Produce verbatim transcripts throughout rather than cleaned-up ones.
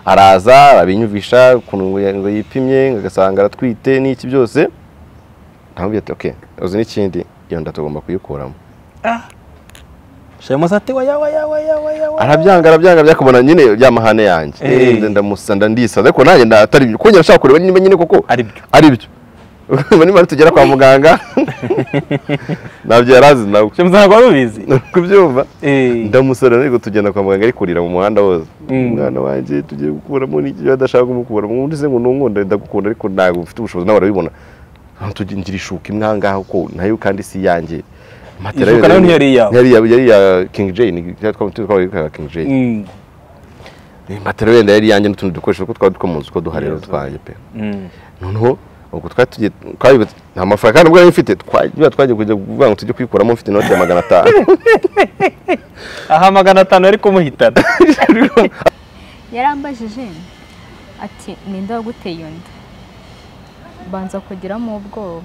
araza abinyuvisha ukuntu ngo yipimye agasanga aratwite n'iki byose ntamubwiye ati okay uzi n'ikindi iyo nda tugomba kuyikuramo ah shema sate wa yawa yawa yawa yawa arabyanga arabyanga byakubona nyine yamahane yanjye eh ndamusanda ndisa ariko nanjye ndatari kongera shaka kureba niba nyine koko ari byo ari byo bani mari tugera kwa muganga nabyo yarazi nawe shema ntabwo warubizi kubyumva eh ndamusara ariko tugenda kwa muganga ari kurira mu muhanda wose umwana wanjye tugiye gukuramo n'iki badashaka kumukuramo undi se ngo nunkunda ndagukunda ariko ntabwo ufite ubushobozi nawe arabibona tugira ishuka imwangaho ko nayo kandi si yanjye matera yari yari yari ya King Jane twatwa King Jane mm matera wenda yari yanjye n'utundi dukoresho ko twari dukomunze ko duharero twaje pe noneho ubwo twatugiye kwayi nta mafaranga kandi ubwo mfite twagiye twagiye kujya kuvuga ngo tujye kwikuramo mfite inoti ya magana atanu aha magana atanu yari kumuhitana yarambajije ati ninde waguteye inda banza kugiramo ubwoba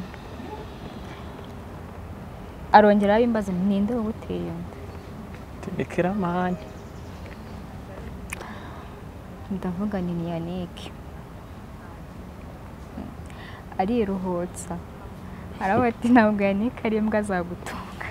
arongera abimbaza ninde waguteye inda tibekera amahane ndavuga ni Yannick ariruhutsa aravuga ati ntabwo Yannick ari imbwa zagutunga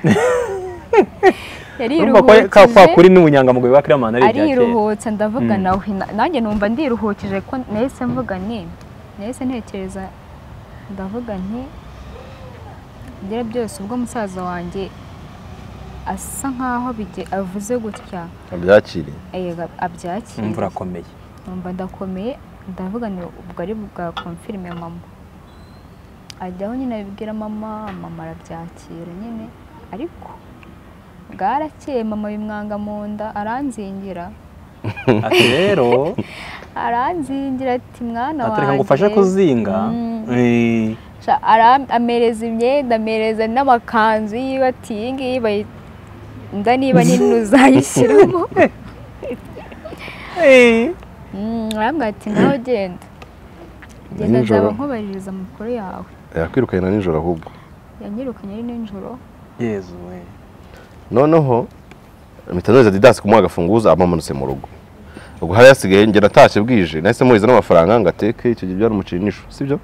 yariruhutsa kwa kuri n'ubunyangamugayo wa Kiramana ari byake ariruhutsa ndavuga nawe nanjye numva ndiruhukije ko nahise mvuga ni nahise ntekereza ndavuga nti ngere byose ubwo musaza wanjye asa nkaho bige avuze gutya abyakiriye eh abyakiriye imvura akomeye numva ndakomeye ndavuga ni ubwo ari bwa confirme mama ajyaho nyine abibwira mama mama arabyakira nyine ariko bwarakeye mama bimwanga mu nda aranzingira ati rero aranzingira ati mwana wanjye atereka ngufashe kuzinga eh amereza imyenda amereza n'amakanzu yiwe ati iyi ngiyi nda niba nini uzayishyiramo arambwira ati nawe genda genda nzaba nkubaririza amakuru yawe yakwirukanye nijoro ahubwo yanyirukanye ari nijoro yezu we noneho mitanoza Didas kumuha agafunguza amamanutse mu rugo ubwo hari yasigaye ngera natashye bwije nahise muhiza n'amafaranga ngateke icyo gihe byari umucinisho sibyo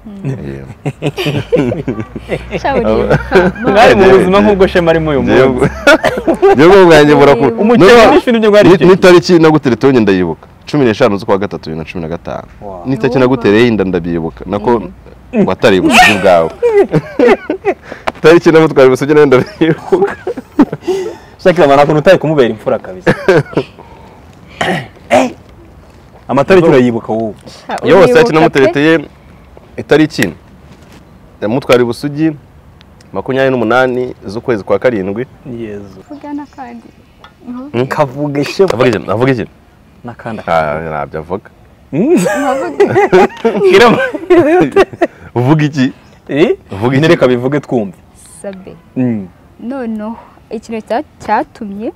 mwari mu buzima nk'ubwo Shema ari mu uyu munsi byo bwanjye burakuru umucinisho n'ibyo bwari ni tariki naguterete nyine ndayibuka cumi n'eshanu z'ukwa gatatu bibiri na cumi na gatanu ni tariki nagutereye inda ndabyibuka nako watari busugi bwawe tariki namutwara busugi nayo ndabyibuka Shakira mana ko nutaye kumubera imfura kabisa amatariki urayibuka wowe yose yaki namutereteye itariki yamutwara busugi makumyabiri n'umunani z'ukwezi kwa karindwi yezu vugana kandi kavuge she avuga iki avuga iki nakanda nabyo avuga kirama uvuga iki eh uvuga iki reka bivuge twumve sabe noneho ikintu cyatumye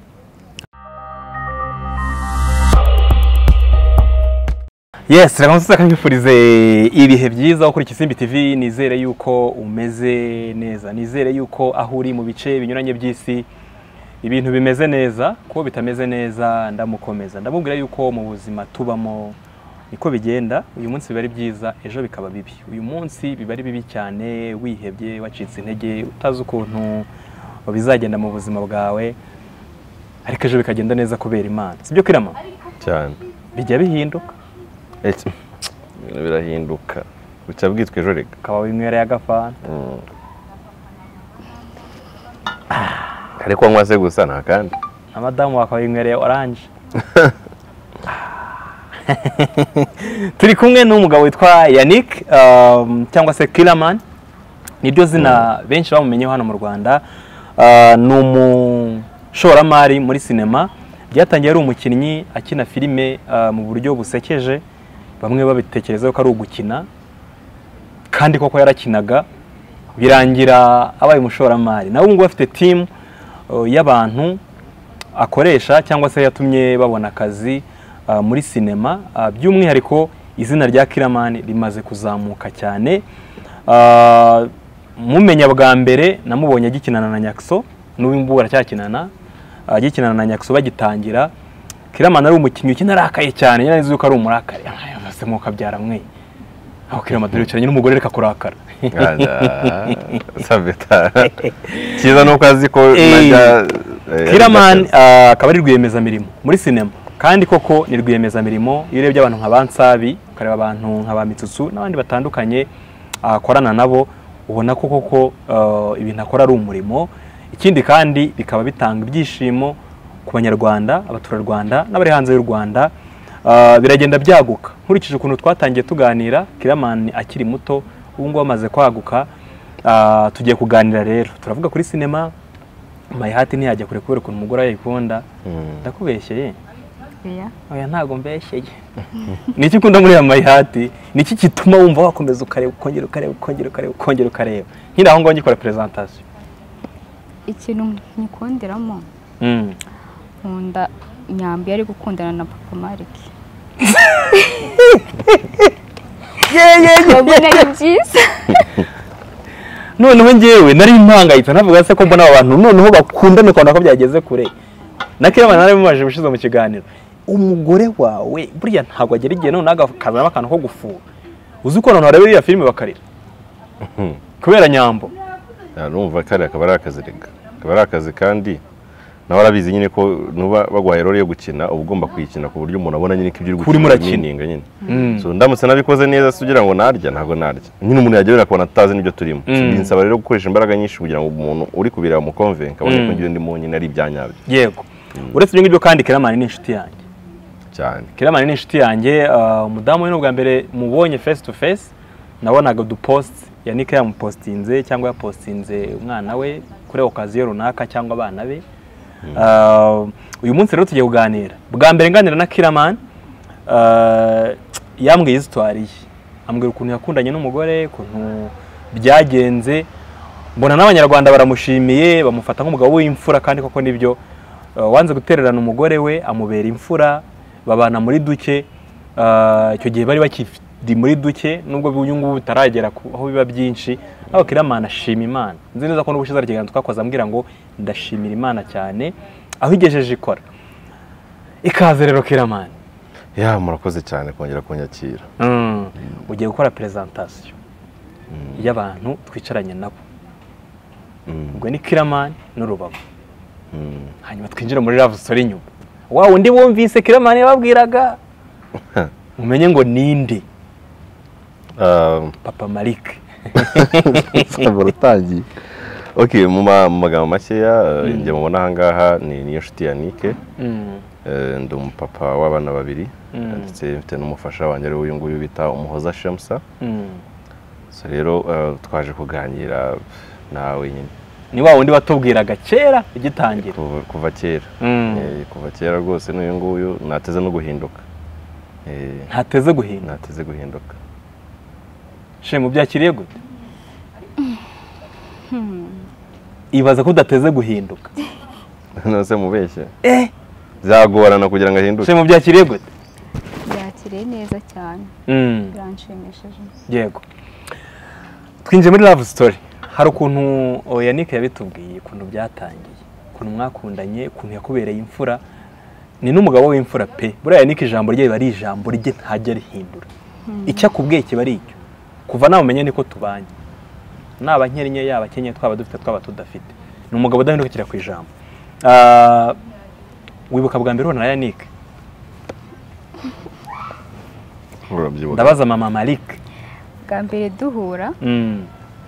yes reka nsusa kanyifurize ibihe byiza kuri Kisimbi T V nizere yuko umeze neza nizere yuko aho uri mu bice binyuranye by'isi ibintu bimeze neza ko bitameze neza ndamukomeza ndamubwira yuko mu buzima tubamo niko bigenda uyu munsi bibari byiza ejo bikaba bibi uyu munsi bibari bibi cyane wihebye wacitse intege utazi ukuntu bizagenda mu buzima bwawe ariko ejo bikagenda neza kubera Imana sibyo Kirama cyane bijya bihinduka eti birahinduka uca bwitwe ejo reka kaba winywera ya gafana ariko nkwase gusa nta kandi amadamu wakaba winywereye orange turi kumwe n'umugabo witwa Yannick cyangwa se Kiramani niryo zina benshi bamumenyeho hano mu Rwanda ni umushoramari muri sinema byatangiye ari umukinnyi akina filime mu buryo busekeje bamwe babitekereza ko ari ugukina kandi koko yarakinaga birangira abaye umushoramari nawe ngo afite team y'abantu akoresha cyangwa se yatumye babona akazi muri sinema by'umwihariko izina rya Kiramani rimaze kuzamuka cyane mumenya bwa mbere namubonye agikinana na Nyakso n'ubu aracykinana agikinana na Nyakso bagitangira Kiramani ari umukinnyi ukina arakaye cyane yari azi yuko ari umurakari yamaze mu kabyara mwe aho Kiramani dore cyane n'umugore reka kurakara sabeta kiza nuko azi ko najya Kiramani akaba ari rwiyemeza mirimo muri sinema kandi koko ni rwiyemeza mirimo iyo urebye abantu nka Bansabi ukareba abantu nka ba Mitsutsu n'abandi batandukanye akorana nabo ubona ko koko ibintu akora ari umurimo. Ikindi kandi bikaba bitanga ibyishimo ku banyarwanda abaturarwanda n'abari hanze y'u Rwanda. Biragenda byaguka nkurikije ukuntu twatangiye tuganira Kiramani akiri muto ubu ngo amaze kwaguka. Tugiye kuganira rero turavuga kuri sinema My Heart ntiyajya kure kubera ukuntu umugore ayikunda. Ndakubeshyeye oya oya ntago mbeshyeye niki ukunda muri My Heart niki kituma wumva wakomeza ukareba ukongera ukareba ukongera ukareba ukongera ukareba nkira aho ngo ngikora presentation ikintu nyikonderamo mm nkunda Nyambi ari gukundana na Papa Malik ye ye mbona ari byiza noneho ngewe nari impangayitse navuga se ko mbona abantu noneho bakundana ukabona ko byageze kure na Kiramani nari mumaje bushize mu kiganiro umugore wawe burya ntabwo agera igihe none agakazana akantu ko gufura uzi ko none harebe iriya filime bakarira kubera Nyambo numva kare akaba ari akazi rega akaba ari akazi kandi nawe arabizi nyine ko nuba bagwaye role yo gukina ubugomba kuyikina ku buryo umuntu abona nyine ko ibyo uri gukina meaninga nyine so ndamutse nabikoze neza sugira ngo narya ntago narya nyine umuntu yagera akabona atazi nibyo turimo binsaba rero gukoresha imbaraga nyinshi kugira ngo umuntu uri kubira mu convent abone ko ngiye ndi mu nyine ari ibyanyabyo. Yego uretse ibyo ngibyo kandi Kiramani ni inshuti yanjye cyane Kiramani ni inshuti yanjye umudamu we n'ubwa mbere mubonye face to face nabonaga du post Yannick yamupostinze cyangwa yapostinze umwana we kuri occasion runaka cyangwa abana be. Uyu munsi rero tugiye kuganira bwa mbere nganira na Kiramani yambwiye histoire ye ambwira ukuntu yakundanye n'umugore ukuntu byagenze mbona n'abanyarwanda baramushimiye bamufata nk'umugabo w'imfura kandi koko nibyo wanze gutererana umugore we amubera imfura babana muri duke icyo gihe bari bakiri muri duke nubwo ubunyungu butaragera aho biba byinshi aho Kiramani ashima Imana nzi neza ko n'ubushize arigenda twakoze ambwira ngo ndashimira Imana cyane aho igejeje ikora ikaze rero Kiramani ya murakoze cyane kongera kunyakira mm ugiye gukora presentation y'abantu twicaranye nabo ubwo ni Kiramani n'Urubavu hanyuma twinjira muri love story nyuma wa undi wumvise Kiramani yababwiraga umenye ngo ninde Papa Malik saborutangi okay mu magambo makeya nje mubona hangaha ni niyo nshuti Yannick ndi umupapa w'abana babiri ndetse mfite n'umufasha wanjye ari uyu nguyu bita Umuhoza Shamsa so rero twaje kuganira nawe nyine ni wa wundi watubwiraga kera igitangira kuva kera kuva kera rwose n'uyu nguyu nateze no guhinduka ntateze guhinduka nateze guhinduka she mu byakiriye gute ibaza ko udateze guhinduka nose mubeshye eh zagorana kugira ngo ahinduke she mu byakiriye gute byakiriye neza cyane mm biranshimishije yego twinje muri love story hari ukuntu Yannick yabitubwiye ukuntu byatangiye ukuntu mwakundanye ukuntu yakubereye imfura ni n'umugabo w'imfura pe buriya Yannick ijambo rye bari ijambo rye ntajya rihindura icyo akubwiye kiba ari icyo kuva nawe umenye niko tubanye naba nkerinye yaba kenye twaba dufite twaba tudafite ni umugabo udahindukira ku ijambo. Wibuka bwa mbere na Yannick ndabaza mama Malik bwa mbere duhura mm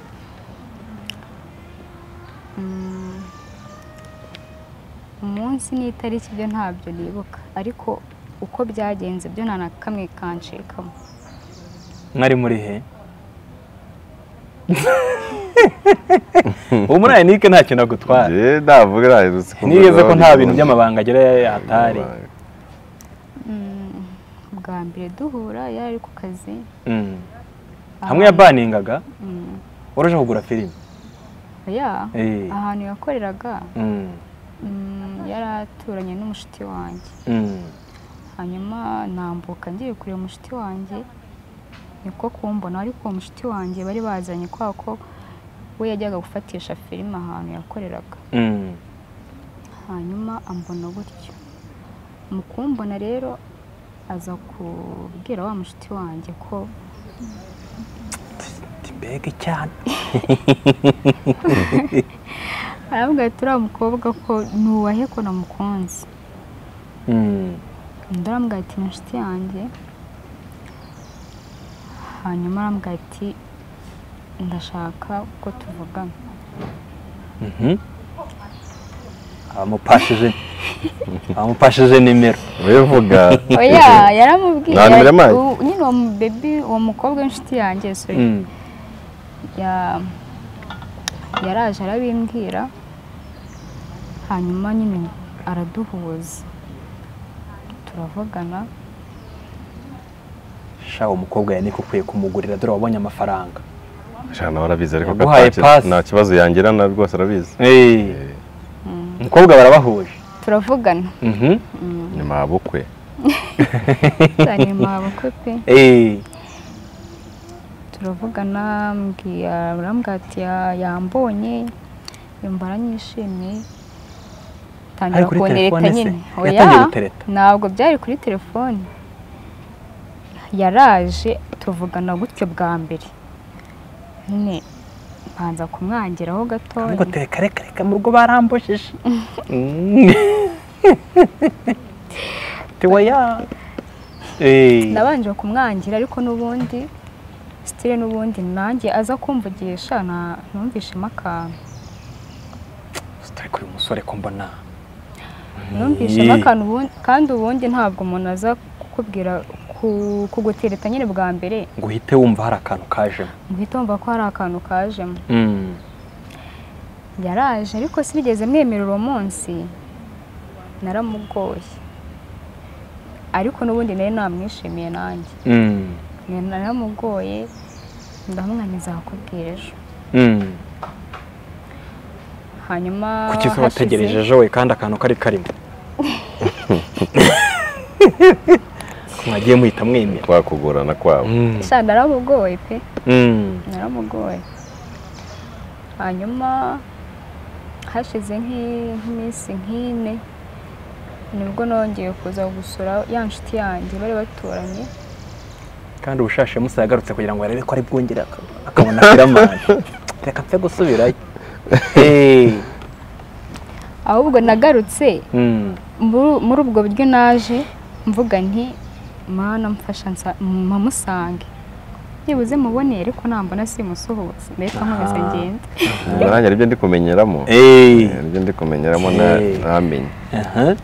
umunsi n'itariki byo ntabyo nibuka ariko uko byagenze byo nta nakamwe kancikamo. Mwari muri he? Ubu Yannick nta kintu agutwara. Je ndavuga rahirutse ko nigeze ko nta bintu by'amabanga agera yatari. Bwa mbere duhura yari ku kazi. Mm. Hamwe yabaningaga? Mm. Waraje kugura filime? Ya. Ahantu yakoreraga. Mm. Yaraturanye n'umushiti wanjye. Mm. Hanyuma nambuka ngiye kureba umushiti wanjye niko kumbona ariko uwo mushiti wanjye bari bazanye kwa ko we yajyaga gufatisha filime ahantu yakoreraga. Mm. Hanyuma ambona gutyo mu kumbona rero aza kubwira wa mushuti wanjye ko mbega cyane aravuga ati uriya mukobwa ko nuwahe ko namukunze. undi arambwira ati ni inshuti yanjye. hanyuma arambwira ati ndashaka ko tuvugana. amupashije amupashije nimero bivuga oya yaramubwiye Nta nimero yampaye? u- nyine uwo mu- baby uwo mukobwa w'inshuti yanjye sorry Mm. ya yaraje arabimbwira hanyuma nyine araduhuza turavugana. sha umukobwa Yannick ukwiye kumugurira dore wabonye amafaranga. shana warabizi ariko Yaguhaye gataki pass. nta kibazo yangirana rwose arabizi. Eh. umukobwa barabahuje. turavugana Mhm. nyuma y'abukwe nyuma y'ubukwe pe Eh. turavugana mbwira arambwira ati ya- yambonye yumva aranyishimye Ari tangira kuri kunereta telefone se? nyine. Yatangiye gutereta? ntabwo byari kuri telefone, yaraje tuvugana gutyo bwa mbere nyine mbanza kumwangiraho gatoya. Ahubwo tereka reka reka mu rugo barambujije. Tiwaya. Eh. nabanje kumwangira ariko n'ubundi stile n'ubundi nanjye aza kumvugisha na numvishemo akantu Stari kuri umusore ko mbona. numvishemo akantu ubundi kandi ubundi ntabwo umuntu aza kukubwira ku- kugutereta nyine bwa mbere ngo uhite wumva hari akantu kajemo. uhita wumva ko hari akantu kajemo. Mm. yaraje ariko sinigeze mwemera uwo munsi naramugoye ariko n'ubundi nari namwishimiye nanjye. Mm. naramugoye ndamwaniza akubwira ejo. Mm. hanyuma Kuki se hashize- wategereje ejo we kandi akantu kari karimo? Mwagiye muhita mwemera. twakugorana kwabo. Mm. sha naramugoye pe Mm. naramugoye. hanyuma hashize nk'i- nk'iminsi nk'ine nibwo nongeye kuza gusura ya nshuti yanjye bari baturanye. Kandi ubushashe musa yagarutse kugira ngo arebe ko ari bwongera aka- akabona kiramani. Reka pfe gusubirayo. Eh. ahubwo nagarutse Mm. muri muri ubwo buryo naje mvuga nti mana mfasha nsa- mpamusange nibuze muboneye ariko nambona simusuhutse mbega nkomeza Aha. ngenda. nanjye aribyo ndi kumenyeramo. Eh. aribyo ndi kumenyeramo na- Eh. ntamenye. Aha.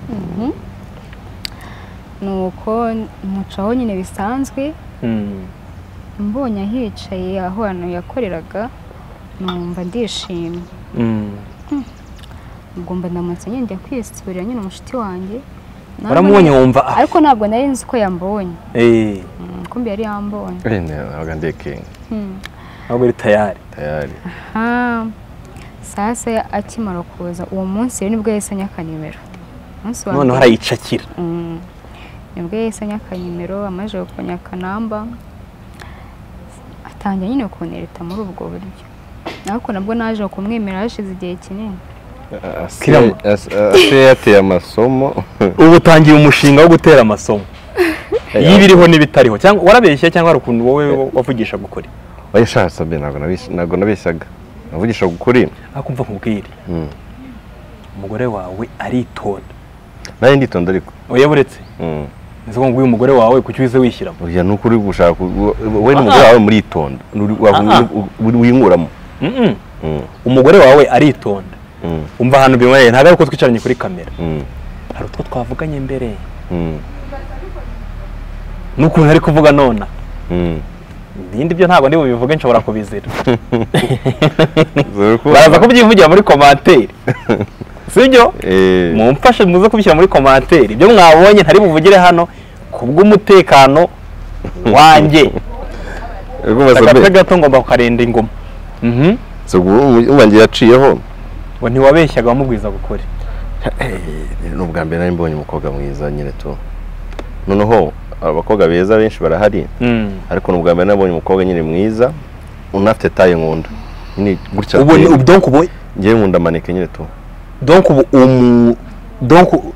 nuko mucaho nyine bisanzwe Mm. mbonye ahicaye aho hantu yakoreraga numva ndishimye. Mm. ubwo mba ndamutse nyine njya kwisubirira nyine umushuti wanjye. Ntabwo Waramubonye nari- wumva ah. ariko ntabwo nari nzi ko yambonye. Eh. Mm, kumbe yari yambonye. Eh, nabaga ndekenga Hmm. Ahubwo uri tayari. tayari. Ah, sasa akimara kuza uwo munsi rero nibwo yahise anyaka nimero. Umunsi wa None mbere. harayicakira. Mm. nibwo yahise anyaka nimero amaze kunyaka namba atangira nyine kunereta muri ubwo buryo. ariko nabwo naje kumwemera hashize igihe kinini. Kirama. ase yateye amasomo. Ubu utangiye umushinga wo gutera amasomo. Y'ibiriho n'ibitariho cyangwa warabeshye cyangwa hari ukuntu wowe wavugisha gukuri. oya sha sabe ntabwo nabisha ntabwo nabishyaga navugisha gukuri. Akumva nkubwire. Mm. Umugore wawe aritonda. naye nditonda ariko. Oya buretse. Mm. Nzi ko nguyu umugore wawe kuki wize wishyiramo. oya nuko uri gushaka wowe n'umugore wawe muri itonda winguramo. Mhm. Mm. Umugore wawe aritonda. Mm. Umva ahantu bibaye ntabwo ari uko twicaranye kuri kamera. Mm. Hari utwo twavuganye mbere. Mm. Nukuntu ari kuvuga nona. Mm. Ibindi byo ntabwo ndi bubivuge nshobora kubizira. Zoro ko Baraza kubyivugira muri commentaire. Sibyo? eh Mumfashe muze kubishyira muri commentaire. Ibyo mwabonye ntari buvugire hano kubw'umutekano wanjye. ugomba Agace sabe. gato ngomba kukarinda ingoma. Mhm. So ubangiye yaciyeho. Ngo ntiwabeshyaga wamubwiza gukora. N'ubwa mbere nari mbonye umukobwa mwiza nyine to. Noneho abakobwa beza benshi barahari. Mm. Ariko n'ubwa mbere nabonye umukobwa nyine mwiza unafite taye nkunda. Nyine gutya. Ubu ni donc ubu ngiye nkunda maneke nyine to. donc ubu umu donc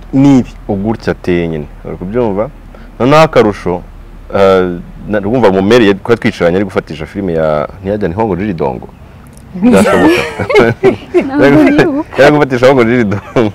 nibi ugutya ateye nyine uri kubyumva noneho akarusho urumva mu mere kuba twicaranye ari gufatisha filime ya ntiyajya ni hongo riri dongo byashoboka yari gufatisha hongo riri dongo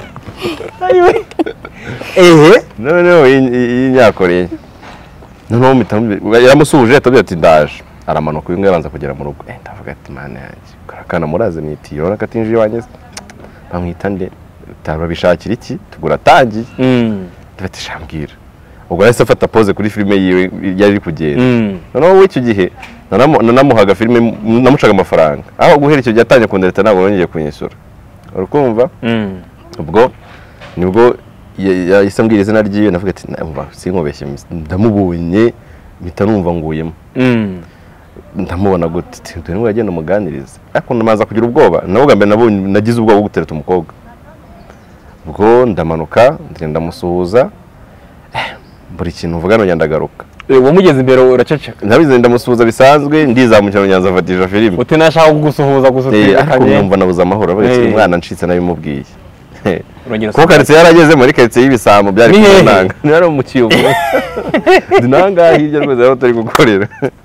ehe noneho y'inyakoreye noneho mpita yaramusuhuje atabwira ati ndaje aramanuka uyu nguyu abanza kugera mu rugo ndavuga ati mana yanjye karakana muraze mwitiye urabona ko atinjiye iwanjye bamwita nde turabishakira iki tugura tangiye ndafite shambwira ubwo yahise afata pose kuri filime yiwe yari iri kugenda noneho we icyo gihe nanamuhaga filime namucaga amafaranga aho guhera icyo gihe atangiye kundereta ntabwo yongeye kunyishyura urakumva ubwo nibwo yahise ambwira izina ryiwe navuga ati sinkubeshye ndamubonye mpita numva nguyemo ndamubona gute dore ngo yagenda umuganiriza ariko namaza kugira ubwoba navuga mbere nabonye nagize ubwoba bwo gutereta umukobwa ubwo ndamanuka ndagenda musuhuza buri kintu uvuga no ndagaruka uwo mugeze imbere uraceceka nabize ndamusuhuza bisanzwe ndizamukira nyanza afatisha filime uti nashaka kugusuhuza gusa utekanye numva nabuza amahoro bari umwana ncitse nabimubwiye ko karitsiye yarageze muri karitsiye y'ibisambo byari kunanga ni ari mu kiyovu dinanga hirya rwose aho turi gukorera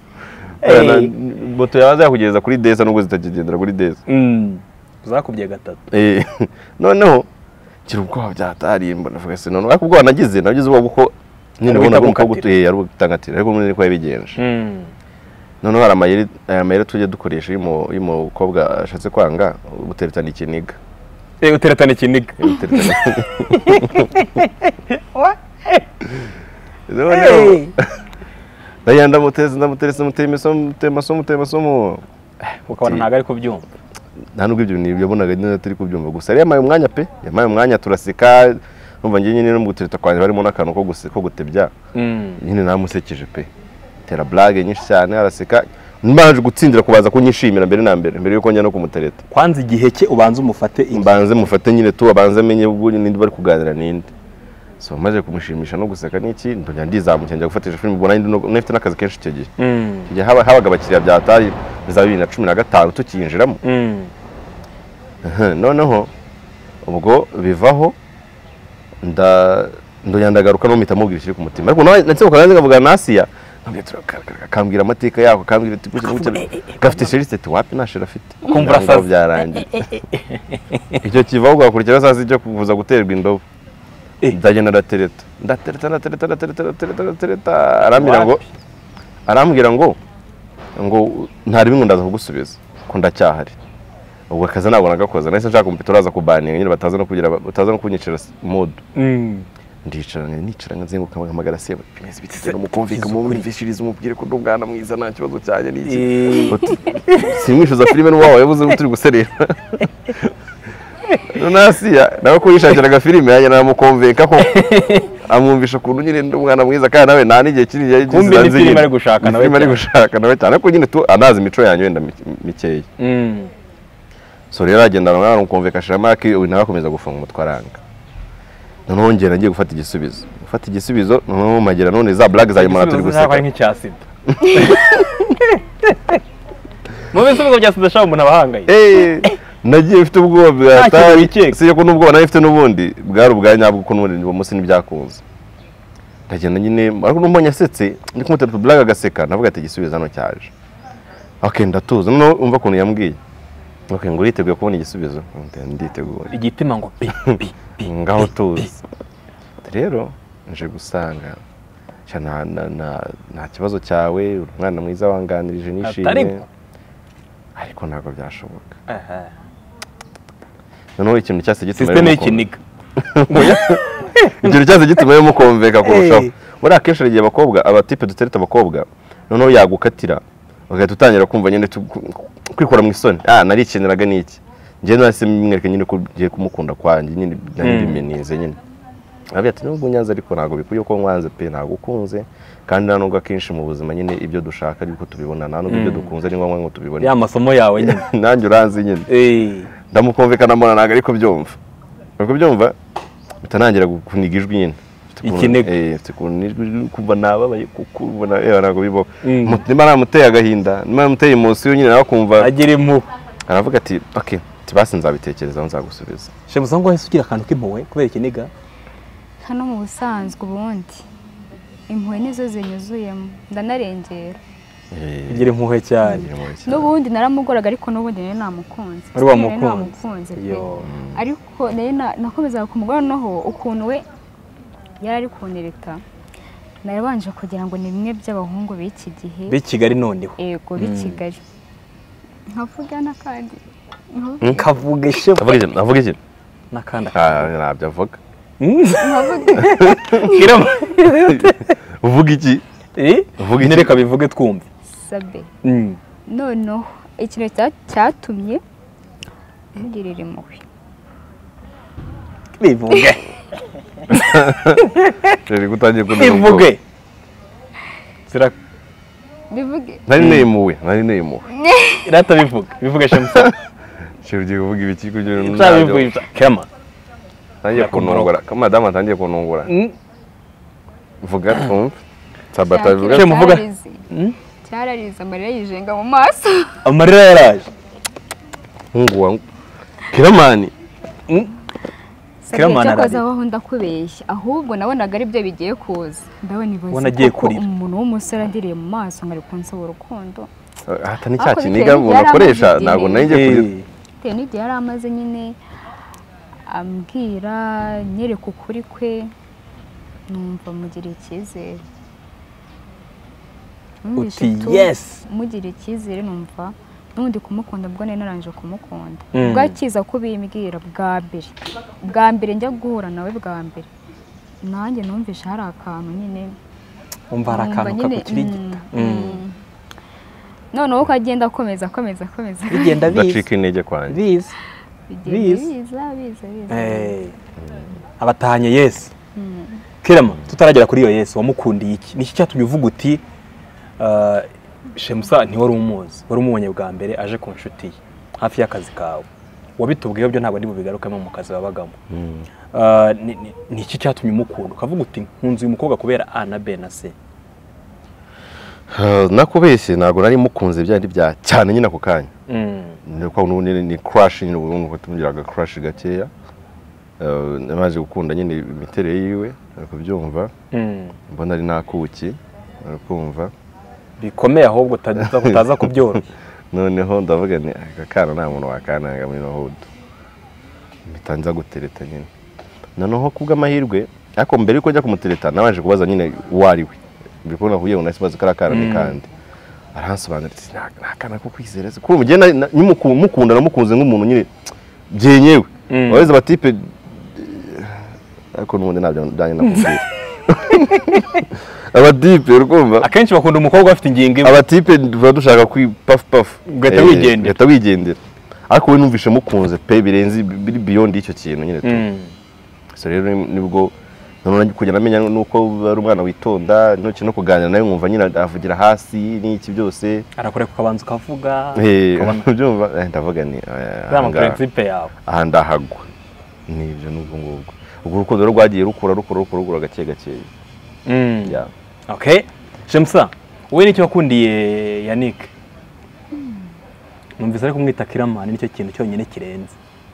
moto yabaza yakugeza kuri deza nubwo zitakigendera kuri deza zakubye gatatu noneho kiri ubwoba byatarimba navuga se none akubwo nagize nagize ubwo kuko nyine ubona ko guteye ari utangatira ariko muri ko yabigenje noneho hari amayeri amayeri tujye dukoresha y'imo y'umukobwa ashatse kwanga uteretana ikiniga eh uteretana ikiniga noneho ndayanda muteze ndamuteretse muteme mutema so mutema so ukabona ntago ari kubyumva nta nubwo ibyo ni yabonaga nyine turi kubyumva gusa ari yamaye umwanya pe yamaye umwanya turaseka numva ngiye nyine no mu gutereta kwanje barimo n'akantu ko ko gutebya nyine namusekeje pe tera blague nyinshi cyane araseka mbaje gutsindira kubaza kunyishimira mbere na mbere mbere yuko njya no kumutereta kwanza igihe cye ubanze umufate imbanze mufate nyine tu abanze amenye ubwo nindi bari kuganira ninde so maze kumushimisha no guseka niki ndonya ndizamukira njya gufatisha film ubona ndi nefite nakazi kenshi cyo gihe igihe haba habaga abakiriya byatari za bibiri na cumi na gatanu tukiyinjiramo noneho ubwo bivaho nda ndonya ndagaruka no mpita mubwira kiri ku mutima ariko natse ukaranze ngavuga nasiya kambwira amateka yako kambwira ati gutya gafite seriste wapi nashira afite kumva saza byarangiye icyo kivaho ugakurikira sasa icyo kuvuza guterwa indobo ndagenda ndatereta ndatereta ndatereta ndatereta ndatereta ndatereta arambira ngo arambwira ngo ngo ntari bingu ndaza kugusubiza ko ndacyahari ubwo akaza nabwo nagakoza nahise nshaka kumpita uraza kubaninga nyine bataza no kugira bataza no kunyicira mood ndicaranye nicaranye nzenguka amagara se bimeze bitse no mukumvika mu mvishiriza umubwire ko ndungana mwiza nta kibazo cyane niki simwishuza filime n'uwawe yavuze ngo turi guserera nasiya nawe ko yishakiraga filime yanjye namukumvika ko amwumvisha kuntu nyine ndumwana mwiza kandi nawe nta n'igihe kiri yagize kumbe ni filime ari gushaka nawe filime ari gushaka nawe cyane ko nyine tu anazi imico yanjye wenda mikeya so rero agendana nawe mukumvika shiramaki ubu nawe akomeza gufunga umutwaranga noneho ngera ngiye gufata igisubizo gufata igisubizo noneho magera none za blague za yamara turi guseka ari nk'icyasida mu bisubizo bya sida shaho umuntu abahangaye eh nagiye mfite ubwoba bwatari siye ko nubwo nawe mfite nubundi bwari ubwanyabwo ko nubundi nibo musi nibyakunze ndagenda nyine ariko numbonye asetse ndi kumutera blague agaseka navuga ati igisubizo hano cyaje okay ndatuza no umva kuntu yambwiye okay ngo uriteguye kubona igisubizo nditeguye igitima ngo pi pi pi ngaho tuzi rero nje gusanga cyana na nta kibazo cyawe umwana mwiza wanganirije nishimye ariko ntabwo byashoboka aha noneho ikintu cyase gituma system y'ikiniga ikintu cyase gituma yo mukomveka kurushaho muri akenshi igihe abakobwa abatipe dutereta abakobwa noneho yagukatira bagahita utangira kumva nyine kwikora mu isoni ah narikeneraga niki njye nase mwereke nyine ko giye kumukunda kwanjye nyine nabimenize nyine abiye ati nubwo nyanza ariko ntago bikuye ko nkwanze pe ntago ukunze kandi nanubwo akenshi mu buzima nyine ibyo dushaka ariko tubibona nanubwo ibyo dukunze ari ngombwa ngo tubibone ya masomo yawe nyine nanjye uranzi nyine eh ndamukumvikana mbona ntago ariko byumva ariko byumva bitanangira kuniga ijwi nyine ikiniga eh tukunijwe kuva nababaye kukubona eh ntago bibo mutima namuteye agahinda namuteye emotion nyine nawe kumva agira impu aravuga ati okay tibasi nzabitekereza nzagusubiza shemuza ngo wese ugira akantu k'impuwe kubera ikiniga hano mu busanzwe ubundi impuhwe nizo zinyuzuyemo ndanarengera igira impuhwe cyane n'ubundi naramugoraga ariko n'ubundi nari namukunze ari wamukunze ariko nari nakomezaga kumugora noho ukuntu we yari ari kuntereta narabanje kugira ngo ni bimwe by'abahungu b'iki gihe b'i Kigali noneho yego b'i Kigali nkavuga n'akandi nkavuga ishe navuga iki n'akandi ntabyo avuga Kirama uvuga iki uvuga iki reka bivuge twumve sabe noneho ikintu cyatumye mugirira impuhwe bivuge rero gutangiye bivuge sira bivuge nari nemuwe nari nemuwe irata bivuge bivuge Shemusa cyo ugiye kuvuga ibiki kugira ngo ntabyo Kirama tangiye kunongora kama dama tangiye kunongora vuga twumve sabata bivuga cyo muvuga cyarariza amarira yijenga mu maso amarira yaraje hungu wangu Kiramani Kiramani araje aho ndakubeshya ahubwo nabonaga ari byo bigiye kuza ndabona ibaze ko umuntu w'umusore andiriye mu maso ngari kunsaba urukundo hata ni cyaki niga unakoresha nago nanjye kuri te n'igihe yari amaze nyine ambwira nyereka ukuri kwe numva mugira icyizere uti yes mugira icyizere numva nundi kumukunda bwo nari naranje kumukunda bwakiza kubimbwira bwa mbere bwa mbere njya guhura nawe bwa mbere nanjye numvisha hari akantu nyine umva hari akantu kakukirigita noneho uko agenda akomeza akomeza akomeza bigenda biza ndacika intege kwanjye biza biza biza biza abatahanye Yesu Kirama tutaragera kuri iyo Yesu wamukundiye iki niki cyatumye uvuga uti Shemusa ntiwari umuzi wari umubonye bwa mbere aje ku nshuti hafi y'akazi kawe wabitubwiye byo ntabwo ndi bubigarukamo mu kazi babagamo ni iki cyatumye umukunda ukavuga uti nkunze uyu mukobwa kubera A na B na C nakubeshye ntabwo nari mukunze byandi bya cyane nyine ako kanya nuko n'ubundi ni crush nyine ubuntu ko tumugiraga crush gakeya namaze gukunda nyine imiterere yiwe ariko byumva mbona ari nakuki arakumva bikomeye ahubwo utaza kubyora noneho ndavuga ni akana nta muntu wakananga muri nohudu bitanza gutereta nyine noneho kubw'amahirwe ariko mbere yuko njya kumutereta nabanje kubaza nyine uwariwe mbikubona kuye unasibaza karakara ni kandi aransobanura ati nakana ko kwizereza kuko mugenda mukunda namukunze nk'umuntu nyine byenyewe waweze batipe ariko n'ubundi nabyo ndanye nakubwira abatipe urumva akenshi bakunda umukobwa afite ingingo imwe abatipe duva dushaka kwi puff puff gata wigendera gata wigendera ariko we numvishe mukunze pe birenzi biri beyond icyo kintu nyine tu so rero nibwo none kugenda amenya nuko ari umwana witonda ntoki no kuganira nawe nkumva nyine avugira hasi n'iki byose arakoreka ukabanza ukavuga byumva ndavuga ni ama principe yawe aha ndahagwa nibyo nubwo ngubwo ubwo urukundo rwagiye rukura rukura rukura gake gake mm yeah okay Shemusa wowe nicyo wakundiye Yannick numvise ari kumwita Kiramani nicyo kintu cyonyine kirenze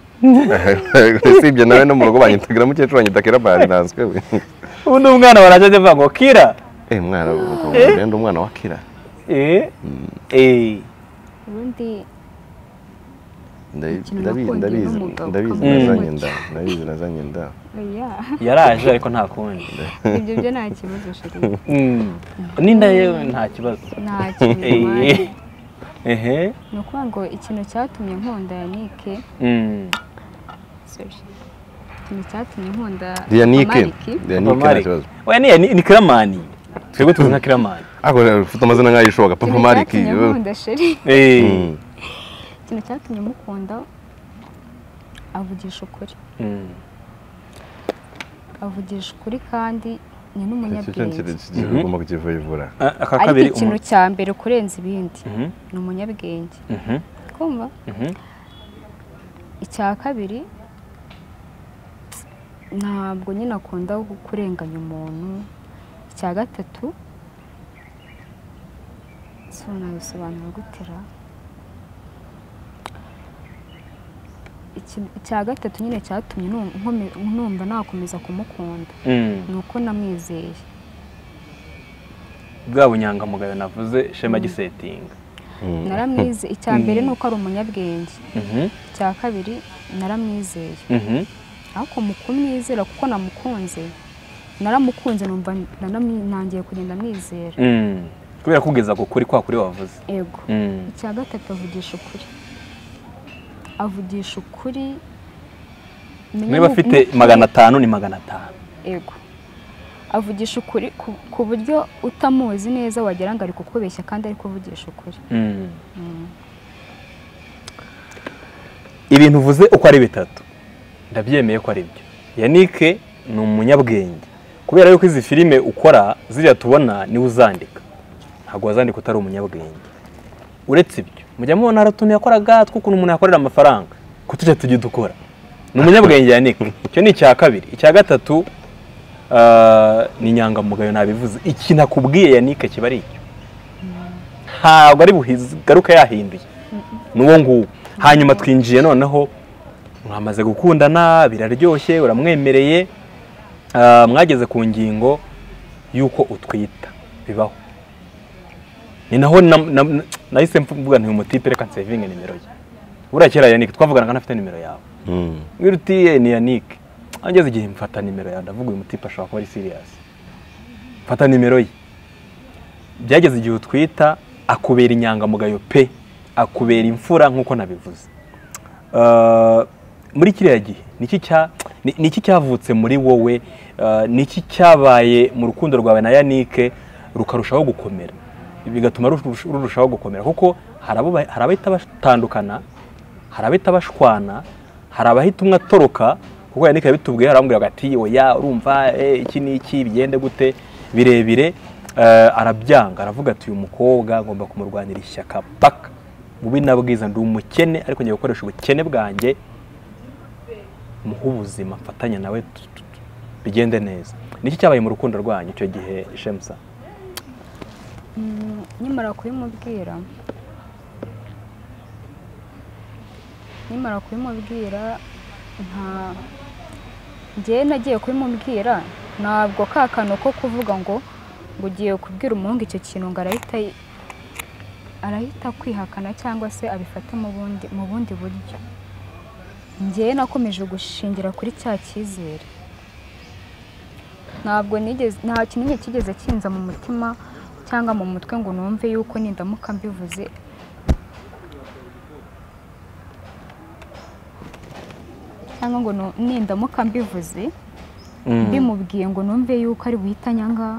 sibye nawe no mu rugo banyitagira mu cyecuru banyita Kiramani nanswe we ubundi umwana barajaje vuga ngo Kira eh mwana wenda umwana wa Kira eh eh ubundi ndabizi ndabizi ndabizi nazanye nda ndabizi nazanye nda yaraje ariko nta kundi ibyo byo nta kibazo shiri ninda yewe nta kibazo nta kibazo ehe nuko ngo ikintu cyatumye nkunda Yannick mm sorry ikintu cyatumye nkunda Yannick Yannick oya ni ni Kiramani twebwe tuzi nka Kiramani ako ufite amazina nk'ayishoboka Papa Mariki nkunda shiri eh ikintu cyatumye mukunda avugisha ukuri avugisha ukuri kandi ni n'umunyabwenge ugomba kukivura ariko ikintu cya mbere kurenza ibindi ni umunyabwenge kumva icya kabiri ntabwo nyine akunda kurenganya umuntu icya gatatu so nabisobanura gutera icya gatatu nyine cyatumye numva nakomeza kumukunda ni uko namwizeye. bwa bunyangamugayo navuze Shema gisetinga. naramwize icya mbere ni uko ari umunyabwenge, icya kabiri naramwizeye. ariko mu kumwizera kuko namukunze naramukunze numva nangiye kugenda mwizera kubera kugeza ku kuri kwa kuri wavuze. Yego. icya gatatu avugisha ukuri, avugisha ukuri. niba afite magana atanu ni magana atanu. Yego. avugisha ukuri ku buryo utamuzi neza wagira ngo ari kukubeshya kandi ari kuvugisha ukuri. ibintu uvuze uko ari bitatu ndabyemeye ko ari byo. Yannick ni umunyabwenge kubera yuko izi filime ukora ziriya tubona niwe uzandika, ntabwo wazandika utari umunyabwenge. uretse ibyo mujya mubona haratuntu yakoraga twukuntu umuntu yakorera amafaranga kutuje tujye dukora. ni umunyabwenge Yannick, icyo ni icya kabiri. icya gatatu ni inyangamugayo nabivuze. iki nakubwiye Yannick kiba ari icyo, ntabwo ari bugaruka yahinduye, n'uwo nguwo. hanyuma twinjiye noneho mwamaze gukundana biraryoshye, uramwemereye, mwageze ku ngingo y'uko utwita. bibaho. ni naho nahise mvuga nti umutipe reka nsevinge nimero ye. buriya kera Yannick twavuganaga ntafite nimero yawe, mwira uti ni Yannick. angeze igihe mfata nimero yawe ndavuga uyu mutipe ashobora kuba ari serious, mfata nimero ye. byageze igihe utwita, akubera inyangamugayo pe, akubera imfura nk'uko nabivuze. muri kiriya gihe niki cya niki cyavutse muri wowe, niki cyabaye mu rukundo rwawe na Yannick rukarushaho gukomera, bigatuma rurushaho gukomera? kuko hari abahita batandukana, hari abahita bashwana, hari abahita umwe atoroka. kuko Yannick yabitubwiye, arambwira ati oya urumva iki n'iki bigende gute birebire. arabyanga, aravuga ati uyu mukobwa ngomba kumurwanira ishyaka paka bubi na bwiza, ndi umukene ariko ngiye gukoresha ubukene bwanjye muha ubuzima, mfatanya nawe bigende neza. niki cyabaye mu rukundo rwanyu icyo gihe Shemsa? nimara kubimubwira nimara kubimubwira nta njye nagiye kubimubwira, ntabwo ka kantu ko kuvuga ngo ngo ugiye kubwira umuhungu icyo kintu ngo arahita arahita kwihakana cyangwa se abifate mu bundi mu bundi buryo. njye nakomeje gushingira kuri cya cyizere, ntabwo nigeze nta kintu kigeze kinza mu mutima cyangwa mu mutwe ngo numve yuko nindamuka mbivuze cyangwa ngo nindamuka mbivuze bimubwiye ngo numve yuko ari buhita nyanga.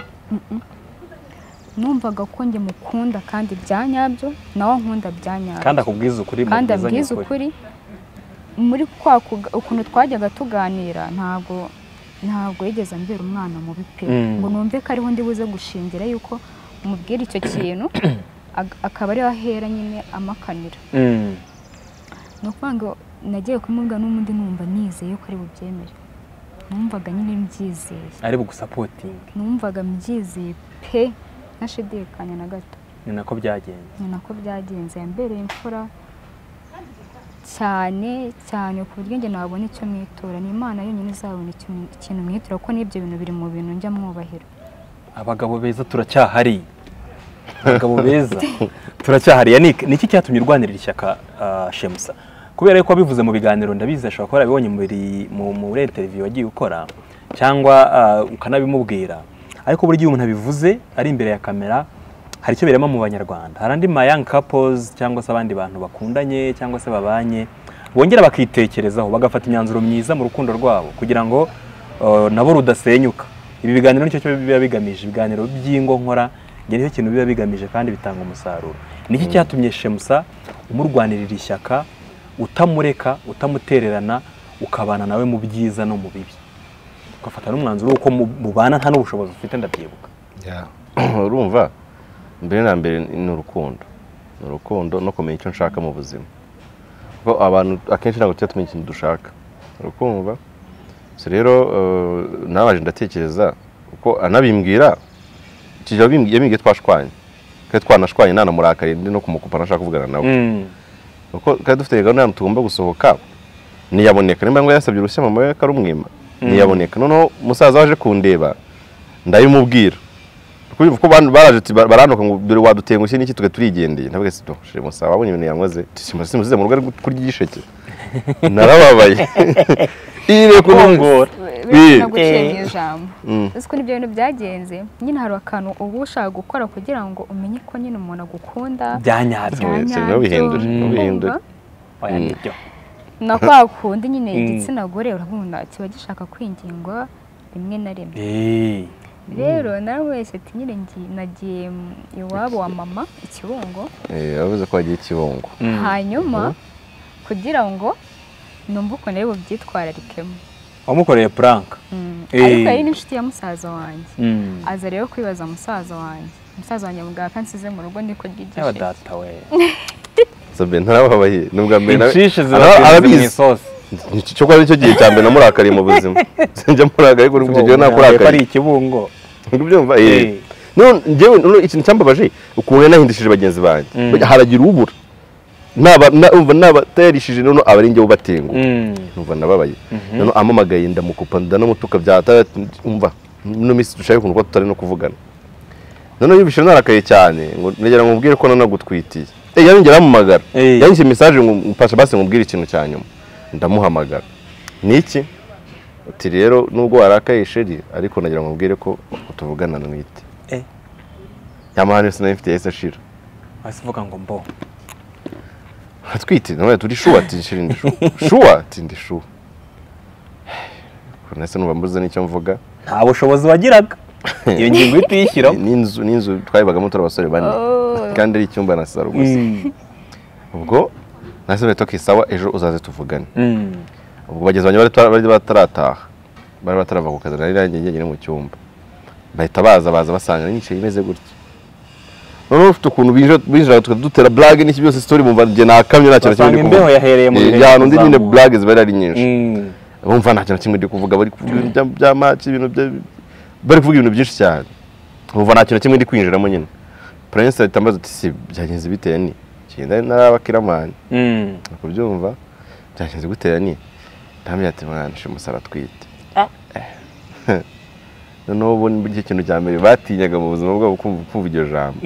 numvaga ko njye mukunda kandi byanyabyo, nawe nkunda byanyabyo, kandi akubwiza ukuri, kandi abwiza ukuri. muri kwa ukuntu twajyaga tuganira ntabwo ntabwo yigeze ambera umwana mu bipe ngo numve ko ariho ndi buze gushingira yuko umubwira icyo kintu akaba ari ahera nyine amakanira. ni ukuvuga ngo nagiye kumubwira n'umundi numva nizeye ko ari bubyemere, numvaga nyine mbyizeye, ari bugusapotinga, numvaga mbyizeye pe ntashidikanya na gato. ni nako byagenze ni nako byagenze yambereye imfura cyane cyane ku buryo njye nabona icyo mwitura. ni Imana yonyine izabona ikintu mwitura, kuko n'ibyo bintu biri mu bintu njya mwubahira. abagabo beza turacyahari, abagabo beza turacyahari. Yannick, niki cyatumye urwanirira ishyaka Shemsa? kubera yuko wabivuze mu biganiro ndabizi, ashobora kuba yarabibonye mu muri interview wagiye ukora cyangwa ukanabimubwira, ariko buri gihe umuntu abivuze ari imbere ya kamera hari icyo birema mu banyarwanda. hari andi ma young couples cyangwa se abandi bantu bakundanye cyangwa se babanye bongera bakitekerezaho bagafata imyanzuro myiza mu rukundo rwabo kugira ngo nabo rudasenyuka. ibi biganiro nicyo cyo biba bigamije, ibiganiro by'ingo nkora nge nicyo kintu biba bigamije kandi bitanga umusaruro. niki cyatumye Shemsa umurwanirira ishyaka, utamureka, utamutererana, ukabana nawe mu byiza no mu bibi, ugafata n'umwanzuro uko mubana nta n'ubushobozi ufite? ndabyibuka. urumva mbere na mbere ni urukundo, ni urukundo no kumenya icyo nshaka mu buzima, kuko abantu akenshi ntabwo tujya tumenya ikintu dushaka. urukumva so rero nabaje ndatekereza uko anabimbwira, kijya yambwiye twashwanye kandi twanashwanye nanamurakariye ndi no kumukupa nashaka kuvugana nawe, uko kandi dufite gahunda tugomba gusohoka niyaboneka nimba ngo yasabye urushya mama we akarumwima niyaboneka noneho umusaza waje kundeba ndabimubwira kuko bantu baraje baranuka ngo dore wadutengushye n'iki tuga turigendeye ndavuga se do shire musa wabonye ibintu yankoze simusize mu rugo kurya igisheke narababaye ire kunungora naguciye ijambo uko nibyo bintu byagenze nyine hari akantu ubu ushaka gukora kugira ngo umenye ko nyine umuntu agukunda byanyabyo no bihindura no bihindura oya nibyo na kwa kundi nyine igitsina gore urabona kiba gishaka kwingingwa rimwe na rimwe eh rero nawe wese ati nyine nagiye iwabo wa mama ikibungo eh yavuze ko agiye ikibungo hanyuma kugira ngo numva uko nawe bubyitwararikemo wamukoreye prank ariko yari n'inshuti ya musaza wanjye aza rero kwibaza musaza wanjye musaza wanjye mugaka kansize mu rugo ndiko ryigisha ya data we Sabe ntarababaye nubwa mbere arabizi cyo kwa cyo gihe cyambe namurakariye mu buzima sinjya murakariye kuri mu gihe nakurakariye ari ikibungo ngibyumva eh none ngewe none ikintu cyambabaje ukuntu nahindishije bagenzi banjye haragira ubura naba umva naba tayarishije none abari ngewe batengu numva nababaye none amamagaye ndamukupa ndanamutuka byata umva no misi dushaye kuntu ko tutari no kuvugana none yibishe narakaye cyane ngo negera ngubwire ko nanagutwitiye eh yongera amumagara yanyise message ngo mpasha base ngubwire ikintu cyanyuma ndamuhamagara niki ati rero nubwo warakaye sheri ariko nagira ngubwire ko tuvugana n'wite eh yamahane sinafite yese shira asivuga ngo mbo atwite none turi shuwa ati sheri ndi shuwa ati ndi shuwa kunese numva mbuze n'icyo mvuga nta bushobozi wagiraga iyo ngingo itiyishyira n'inzu n'inzu twayibagamo turi abasore bane kandi ari icyumba na saro gusa ubwo nasabye to kisawa ejo uzaze tuvugane ubwo bageze banye bari batarataha bari batarava ku kazi nari nanjye ngene mu cyumba bahita baza baza basanga nice imeze gutya none ufite ukuntu bije bije dutera blague n'iki byose story bumva nge nakamye nta kintu kimwe imbeho yahereye mu gihe ya nundi nyine blague zibari ari nyinshi bumva nta kintu kimwe ndi kuvuga bari kuvuga bya match ibintu bari kuvuga ibintu byinshi cyane bumva nta kintu kimwe ndi kwinjiramo nyine Prince atambaza ati si byagenze biteye ni kinda narabakiramani mm kubyumva byagenze gutera ni ndamye ati mwana shimusara twite no ubu ni ikintu cya mbere batinyaga mu buzima bwabo kumva iryo jambo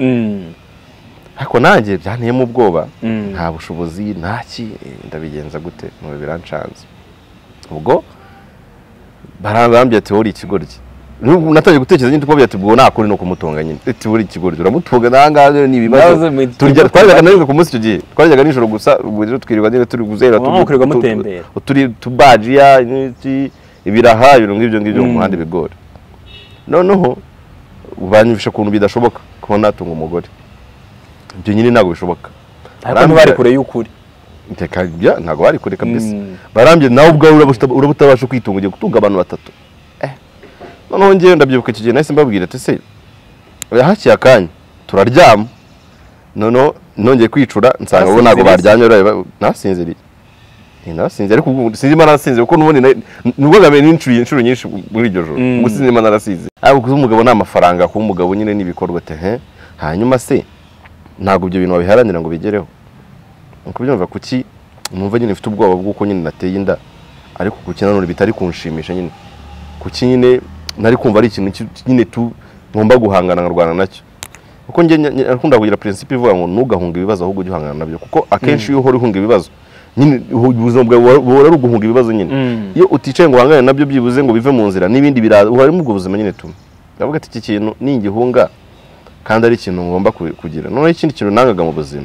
ariko nanjye byanteye mu bwoba nta bushobozi ntaki ndabigenza gute mu birancanze ubwo barambye ati wori ikigoryi nataje gutekereza nyine twabye ati bwo nakuri no kumutunga nyine ati wori ikigoryi uramutunga nangaje ni ibibazo turya twajyaga nayo ku munsi cyo gihe twajyaga nijoro gusa ubwo rero twirirwa nyine turi guzera turi mutembera turi tubajiya ibiraha ibintu ngibyo ngibyo mu muhanda bigora noneho ubanyumvisha kuntu bidashoboka ko natunga umugore ibyo nyine ntago bishoboka ariko bari kure y'ukuri iteka bya ntago bari kure kabisa barambye nawe ubwawe urabutabasha kwitunga ugiye gutunga abantu batatu eh noneho ngiye ndabyibuka iki gihe nahise mbabwira ati se yahakiye akanya turaryama noneho nongeye kwicura nsanga bo nago baryamye nasinziriye nasinze ariko sinzi imana nasinze kuko n'ubundi nubwo gabe n'inshuro inshuro nyinshi muri iryo joro gusinze imana narasize ariko kuko umugabo nta mafaranga kuko umugabo nyine nibikorwa te he hanyuma se ntago ibyo bintu babiharanira ngo bigereho uko byumva kuki numva nyine mfite ubwoba bw'uko nyine nateye inda ariko kuki nanone bitari kunshimisha nyine kuki nyine nari kumva ari ikintu nyine tu ngomba guhangana ngarwana nacyo kuko nge nakunda kugira principe ivuga ngo nugahunga ibibazo ahubwo ugihangana nabyo kuko akenshi iyo uhora uhunga ibibazo nyine ubuzima bwawe buhora ari uguhunga ibibazo nyine iyo uticaye ngo uhangane nabyo byibuze ngo bive mu nzira n'ibindi biraza uhora mu buzima nyine tu ndavuga ati iki kintu ni igihunga kandi ari ikintu ngomba kugira none ikindi kintu nangaga mu buzima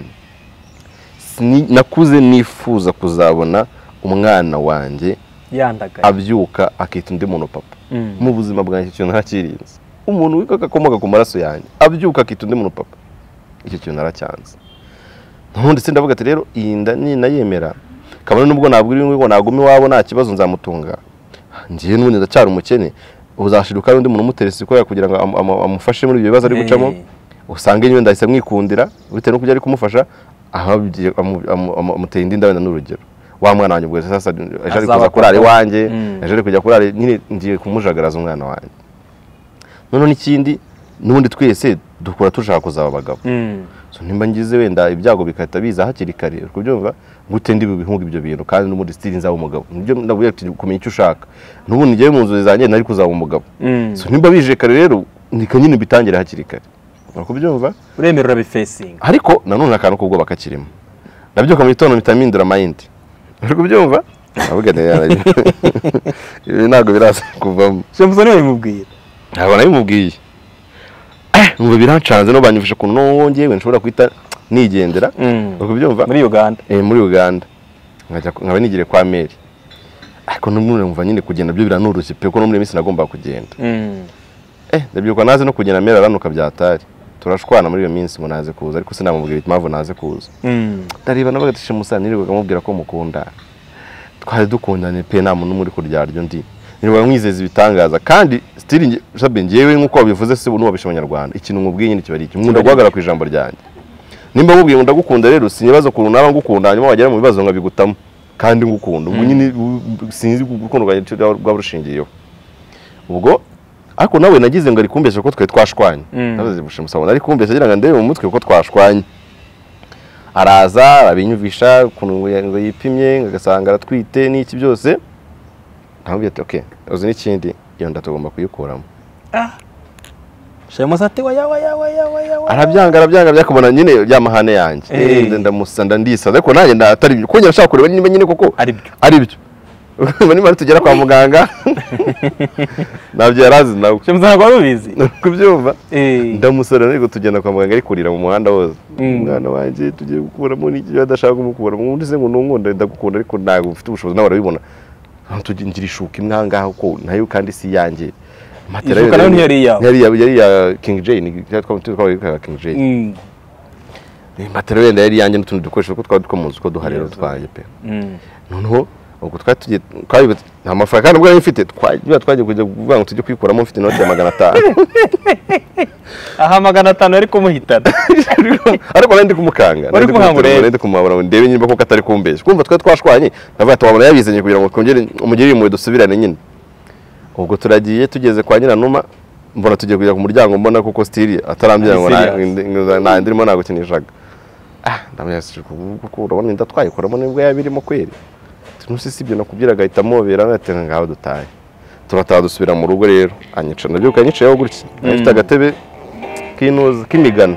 nakuze nifuza kuzabona umwana wanjye yandagaye abyuka akita undi muntu papa mu buzima bwanjye ikintu ntakirinze umuntu wikaka komoka ku maraso yanjye abyuka akita undi muntu papa icyo kintu naracyanze ntundi se ndavuga ati rero iyi nda ni nayemera kabone nubwo nabwira ngo nagumi wabo nta kibazo nzamutunga ngiye n'ubundi ndacyari umukene uzashiruka undi muntu umuterese ko kugira ngo amufashe muri ibyo bibazo ari gucamo usange nyine ndahise mwikundira bitewe no kujya ari kumufasha aha amuteye indi ndabona n'urugero wa mwana wanjye ubwo sasa aje ari kuza kurara iwanjye aje ari kujya kurara nyine ngiye kumujagaraza umwana wanjye none n'ikindi n'ubundi twese dukora tushaka kuzaba abagabo so nimba ngize wenda ibyago bikahita biza hakiri kare kubyumva gute ndi bihunga ibyo bintu kandi n'ubundi still nzaba umugabo nibyo ndavuye kumenya icyo ushaka n'ubundi ngiye mu nzu zanjye nari kuzaba umugabo so nimba bije kare rero nika nyine bitangira hakiri kare kubyumva uremerera bifacing ariko nanone akantu kubwo bakakirimo nabyo mu gitondo mitamindura mind uri kubyumva avuga neza ibi ntago birasa kuvamo Shemusa niwe bimubwiye ntabwo nabimubwiye ngo birancanze no banyufisha kuno ngewe nshobora kwita nigendera ukubyumva muri Uganda eh muri Uganda nkajya nkaba nigire kwa Mary ariko n'umwe mva nyine kugenda byo biranurushye pe ko no muri minsi nagomba kugenda eh ndabyuka naze no kugenda Mary aranuka byatari turashwana muri iyo minsi ngo naze kuza ariko sinamubwira impamvu naze kuza ndariba nabaga tishe Musa nirirwaga mubwira ko mukunda twari dukundane pe nta muntu muri kuryaryo ndi niba mwizeza ibitangaza kandi still shabe ngewe nkuko wabivuze se ubu wabisha abanyarwanda ikintu ngubwiye nyine kibari iki nkunda guhagara ku ijambo ryanjye nimba mubwiye ngo ndagukunda rero sinyibazo ko runaba ngukunda hanyuma wagera mu bibazo ngabigutamo kandi ngukunda ubu nyine sinzi gukunda rwa burushingiyeho ubwo ariko nawe nagize ngo ari kumbesha ko twe twashwanye nabaze bushe Musabona ari kumbesha agira ngo ndebe mu mutwe ko twashwanye araza abinyuvisha kuntu ngo yipimye ngagasanga aratwite n'iki byose ntabwo ati okay uzi n'ikindi iyo ndatugomba kuyikuramo ah Shemusa ati waya waya waya waya arabyanga arabyanga byakubona nyine byamahane yanjye nde ndamusanda ndisa ariko nanjye ndatari byo kugira nshaka kureba nyine nyine koko ari byo ari byo bani mari tugera kwa muganga nabyo yarazi nawe Shemusa ntabwo warubizi kubyumva ndamusora ariko tugenda kwa muganga ari kurira mu muhanda wose umwana wanjye tugiye gukuramo n'iki badashaka kumukura mu undi se ngo nungonda ndagukunda ariko ntago ufite ubushobozi nawe barabibona tugira ishuka imwe ngaho ko nayo kandi si yanjye matera yari ya yari yari ya King J ni twatwa King J mm ni matera yenda yari yanjye n'utundi dukoresho ko twadukomuza ko duharero twanjye pe noneho ubwo twatugiye twabibe nta mafaranga kandi ubwo yari mfite twagiye twagiye kujya kuvuga ngo tujye kwikuramo mfite inote ya magana atanu aha magana atanu ariko muhitana ariko nandi kumukanga nandi kumukanga nandi kumabara ndebe nyimba ko katari kumbesha kumva twa twashwanye navuga twabona yabizanye kugira ngo kongere umugire imwe dusubirane nyine ubwo turagiye tugeze kwa nyina numa mbona tugiye kujya ku muryango mbona kuko stili atarambira ngo na ndirimo nagukinishaga ah ndamyasije kuko urabona inda twayikoramo nibwo yabirimo kweri tunusisi ibyo nakubwira gahita mobera natenga ngaho dutaye turataha dusubira mu rugo rero anyica nabyo kanyicayeho gutya afite agatebe kinuza kimigana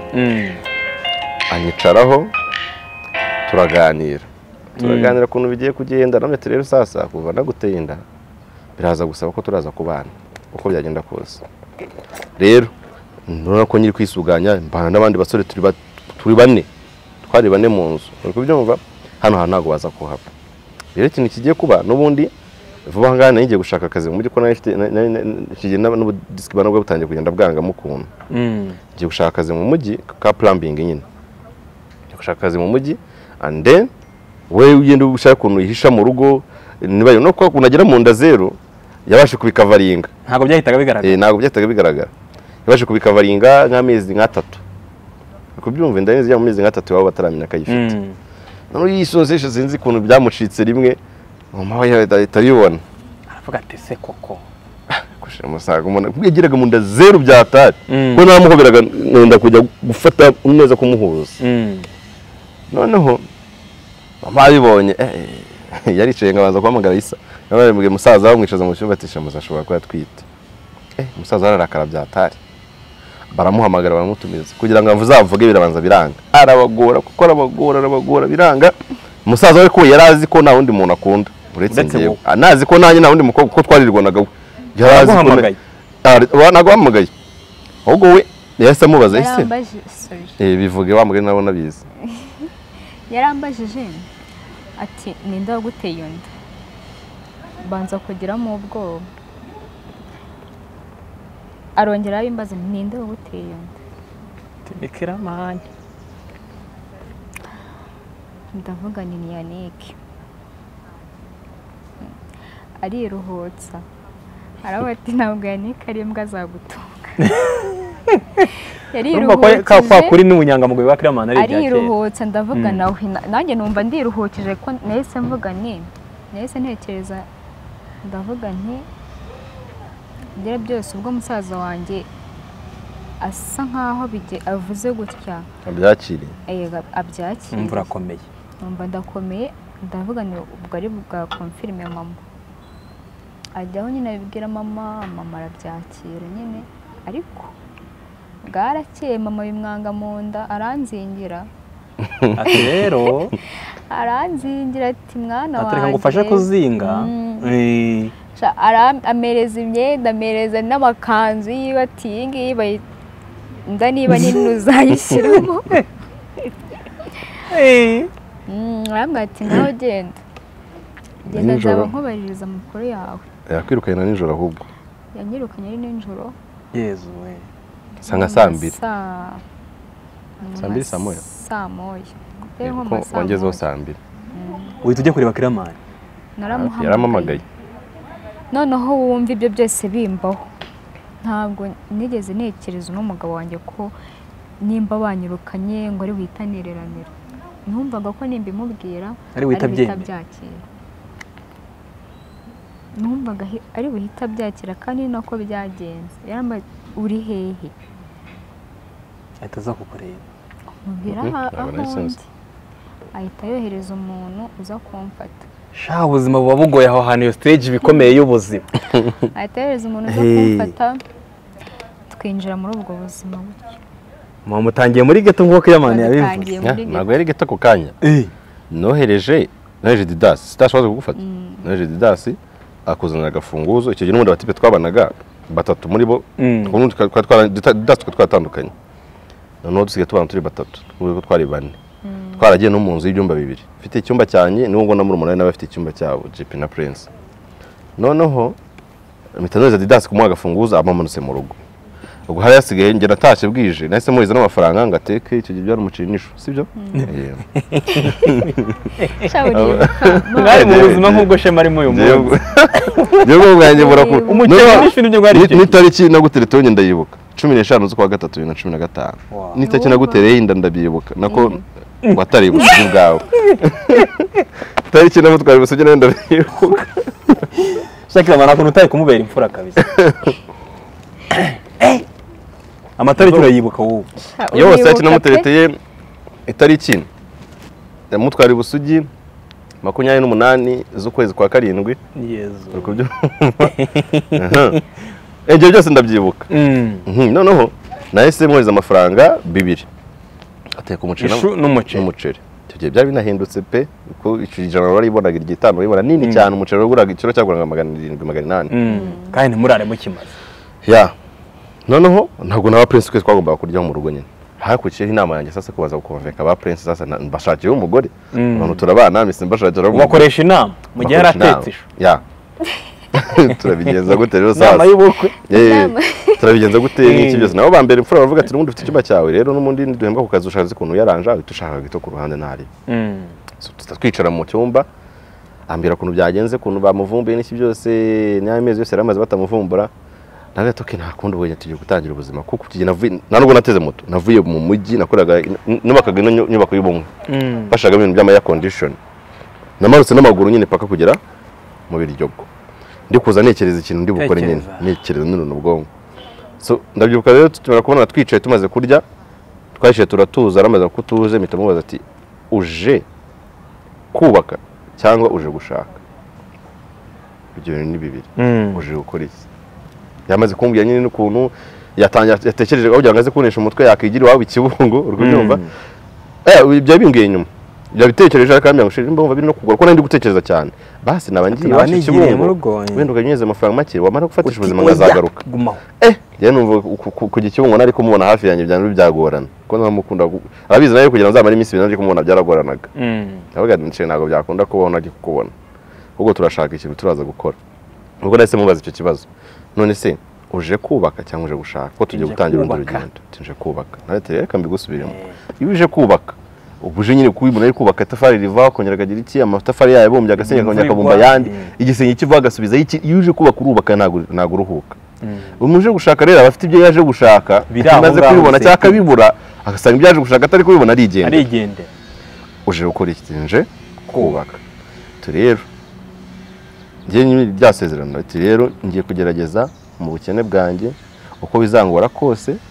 anyicaraho turaganira turaganira kuntu bigiye kugenda namwe rero sasa kuva naguteye inda biraza gusaba ko turaza kubana uko byagenda kose rero none ko nyiri kwisuganya mbana n'abandi basore turi turi bane twari bane mu nzu uko byumva hano hano nago baza kuhaba rero ikintu kigiye kuba n'ubundi vuba ngana ngiye gushaka akazi muri ko nafite kigiye n'ubudisiki banabwo butangiye kugenda bwanga mukuntu ngiye gushaka akazi mu mujyi ka plumbing nyine ngiye gushaka akazi mu mujyi and then we ugenda ushaka kuntu yihisha mu rugo niba no ko kunagera mu nda zero yabashe kubikavaringa ntago byahitaga bigaragara eh ntago byahitaga bigaragara yabashe kubikavaringa nk'amezi nk'atatu kubyumva inda neza mu mezi nk'atatu baba bataramenya kayifite none yisozeshe sinzi kuntu byamucitse rimwe mama we yahita aravuga ati se koko kushira musaga umuntu kwigiraga mu nda zero byatari ko namuhoberaga nenda kujya gufata neza kumuhuza noneho mama abibonye yaricaye ngabanza kwamagara isa nawe mbwe musaza bamwicaza mu cyumba ati Shemusa ashobora kuba twite eh musaza ararakara byatari baramuhamagara baramutumiza kugira ngo avuzavuge birabanza biranga arabagora kuko arabagora arabagora biranga musaza we ko yarazi ko nta wundi muntu akunda uretse ngewe anazi ko nanjye nta wundi mukobwa ko twarirwanaga yarazi ko wanaga wamagaye ahubwo we yahise amubaza ise eh bivuge wamugane nabona bizi yarambajije ati ninde waguteye inda banza kugiramo ubwoba arongera abimbaza ninde waguteye inda tibikira mani ndavuga ni Yannick ariruhutsa aravuga ati ntabwo Yannick ari imbwa zagutunga yariruhutsa kwa kuri n'ubunyangamugayo wa Kiramana ari byakeye ariruhutsa ndavuga nawe nanjye numva ndiruhukije ko nahise mvuga ni nahise ntekereza ndavuga nti ngere byose ubwo musaza wanjye asa nkaho bige- avuze gutya abyakiriye eh, abyakira imvura akomeye numva ndakomeye ndavuga ni ubwo ari bwa confirme mama ajyaho nyine abibwira mama mama arabyakira nyine ariko bwarakeye mama bimwanga mu nda aranzingira ati rero aranzingira ati mwana wanjye atereka ngo ufashe kuzinga Eh, Sha, ara- amereza imyenda amereza n'amakanzu yiwe ati iyi ngiyi bayi- nda niba nini uzayishyiramo eh. Mm, arambwira ati nawe genda genda Nijoro. nzaba nkubaririza amakuru yawe yakwirukanye na nijoro ahubwo yanyirukanye ari nijoro yezu we sa nka saa mbiri saa Saa mbiri, saa moya? saa moya Rero nko mu ko ma saa wangezeho moya. saa mbiri uhita ujya kureba kiramani Naramuhamagaye. yaramamagaye noneho wumva ibyo byose bimbaho ntabwo nigeze ntekereza n'umugabo wanjye ko nimba banyirukanye ngo ari buhitanereranira numvaga ko nimba imubwira Ari buhita buhita abyemera. byakira numvaga hi- ari buhita byakira kandi ni nako byagenze yarambaye uri hehe ahita aza kukureba mubwira Mhm, aha- ntabwo aho nabisenze. ndi ahita yohereza umuntu uza kumfata sha ubuzima buba bugoye aho hantu iyo stage ibikomeye y'ubuzima ahita yohereza umuntu uza Hey. kumfata twinjira muri ubwo buzima gutyo muba mutangiye muri geto nk'uko kiramani yabivuze Badutangiye Ya, muri ntabwo yari gito ako kanya Eh, nohereje nohereje didasi sitashoboza kugufata nohereje didasi akuzanira agafunguzo icyo gihe n'ubundi abatipe twabanaga batatu muri bo Mm. ubundi tukaba twara- dita- didasi tukaba twatandukanye noneho dusigaye tubana turi batatu n'ubwo twari bane twaragiye no mu nzu y'ibyumba bibiri mfite icyumba cyanjye niwo ngona muri umunani nawe afite icyumba cyabo J P na Prince noneho mpita nohereza didasi kumuha agafunguzo abamanutse mu rugo ubwo hari hasigaye njye natashye bwije nahise muhiza n'amafaranga ngo ateke icyo gihe byari umuceri n'ishu sibyo Eh. mwari mu buzima nk'ubwo shema arimo uyu munsi Nibwo bwanjye burakura. Umuceri n'ishu nibyo bwari icyo gihe. N'itariki naguteretse wongeye ndayibuka. cumi n'eshanu z'ukwa gatatu bibiri na cumi na gatanu. Wow. N'itariki nagutereye inda ndabyibuka. Nako watari ubusugi bwawe. Itariki namutwara ubusugi nawe ndabyibuka. shakira mana kuntu utaye kumubera imfura kabisa amatariki urayibuka wowe Yose yaki namutereteye itariki yamutwara ubusugi makumyabiri n'umunani z'ukwezi kwa karindwi. yezu Uri kubyumva? Aha. Ibyo byose ndabyibuka. Mm. Mhm, noneho nahise mwohereza amafaranga bibiri ateka umuceri Ishu n'umuceri. n'umuceri icyo gihe byari binahindutse pe kuko icyo ijana waribonaga igitanu wibona nini cyane umuceri waguraga ikiro cyaguraga magana arindwi magana inani Mm. kandi ntimurare mukimaze ya noneho ntabwo na ba prince twese twagombaga kuryaho mu rugo nyine hakurikiyeho inama yanjye sasa kubaza gukonveka ba prince sasa na- mbashakiye umugore Mm. abantu turabana mise mbashakira ubakoresha inama mu gihe yari atetse ishu ya turabigenza gute rero inama sasa y'ubukwe Eh, Inama. turabigenza gute n'iki byose nabo bambere imfura baravuga ati n'ubundi ufite icyumba cyawe rero n'umundi duhembwa ku kazi ushaje ukuntu yaranje ahita ushaka gito ku ruhande ntari Mm. So, tuza twicara mu cyumba ambira ukuntu byagenze ukuntu bamuvumbuye n'iki byose n'amezi yose yaramaze batamuvumbura nawe toke nta kundi ubonye tugiye gutangira ubuzima kuko tugiye navuye nta nubwo nateze moto navuye mu mujyi nakoraga nubakaga ino nyubako y'ubumwe Mm. bashaka ibintu by'ama air condition namarutse n'amaguru nyine paka kugera mu Biryogo ndi kuza nekereza ikintu ndi bukore nyine Tekereza. nekereza n'uruntu ubwonko so ndabyibuka rero tumara kubona twicaye tumaze kurya twahishiye turatuza aramaze kutuje mpita mubaza ati uje kubaka cyangwa uje gushaka ibyo bintu ni bibiri Mm. uje gukora iki yamaze kumbwira nyine n'ukuntu yatangira yatekereje kugira ngo aze kunesha umutwe yakigira iwabo ikibungo uri kubyumva Mm. eh ibyo bimbwiye inyuma yabitekereje kandi yangushe mbumva biri no kugura ko nandi gutekereza cyane basi nabangiye Naba wacu nigiriye mu ikibungo rugo. wenda ukanyuze amafaranga make wamara gufatisha ubuzima Oya, ngazagaruka gumaho eh njye numva ku- ku- ku gikibungo nari kumubona hafi yanjye byari byagorana ko namukunda gu- arabizi nayo kugira ngo nzamare iminsi ibiri nari kumubona byaragoranaga Mm. ndavuga nti ntabwo byakunda kubaho nari kukubona ubwo turashaka ikintu turaza gukora ubwo nahise mubaza icyo kibazo none se uje kubaka cyangwa uje gushaka ko tugiye Nje gutangira urundi kubaka. rugendo tuje kubaka nawe ati reka mbigusubiremo iyo uje kubaka ubuje nyine kubibona ari kubaka itafari rivaho kongera akagira iki amatafari yayo bumbye agasenga akongera akabumba yandi igisenge kivuga agasubiza iki iyo uje kubaka urubaka ntago ntago uruhuka umuje gushaka rero abafite ibyo yaje gushaka Biri aho amaze ngaho kubibona se. cyangwa akabibura agasanga ibyo yaje gushaka atari kubibona arigenda arigendera uje gukora iki nje kubaka tu rero ngiye nyine byasezerano ati rero ngiye kugerageza mu bukene bwanjye uko bizangora kose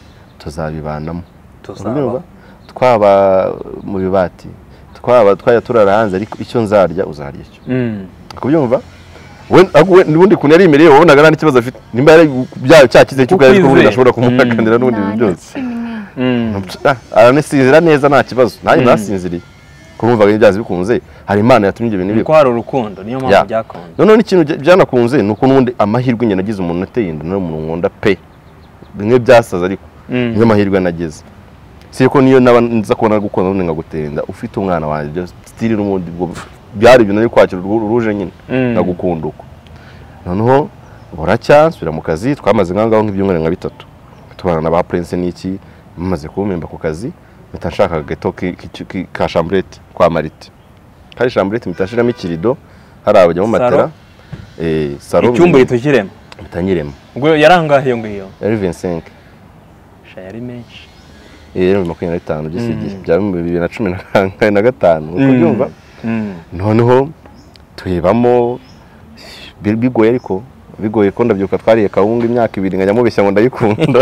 tuzabibanamo tuzaba twaba mu bibati twaba twaya turara hanze ariko icyo nzarya uzarya icyo kubyumva we nubundi kunari imereye wabonaga nta kibazo afite nimba yari bya cyakize cyuko ariko ubundi ashobora kumukanira n'ubundi byose aranesinzira neza nta kibazo nanjye nasinziriye kumva ibyazi bikunze hari Imana yatumye ibyo bintu biko hari urukundo niyo mpamvu byakonze none n'ikintu byanakunze nuko nubundi amahirwe nyine nagize umuntu ateye inda no mu nkunda pe bimwe byasaza ariko niyo mahirwe nagize siko niyo nza kubona gukunda n'undi ngagutenda ufite umwana wanjye stili n'umundi byari ibintu ari kwakira uruje nyine nagukunda uko noneho buracyansubira mu kazi twamaze ngangaho nk'ibyumweru nka bitatu tubana na ba Prince n'iki maze kumemba ku kazi bitashaka gato ka chambrette kwa Marite kari chambrette mitashiramo ikirido hari abajya mu matera eh saro icyumba yitukiremo bitanyiremo ubwo yarangahe yo ngiyo yari vingt-cinq sha yari menshi eh makumyabiri na bitanu byisigiye bya bibiri na cumi na gatanu uko byumva noneho tuyibamo bigoye ariko bigoye ko ndabyuka twariye kawunga imyaka ibiri nkajya mubeshya ngo ndayikunda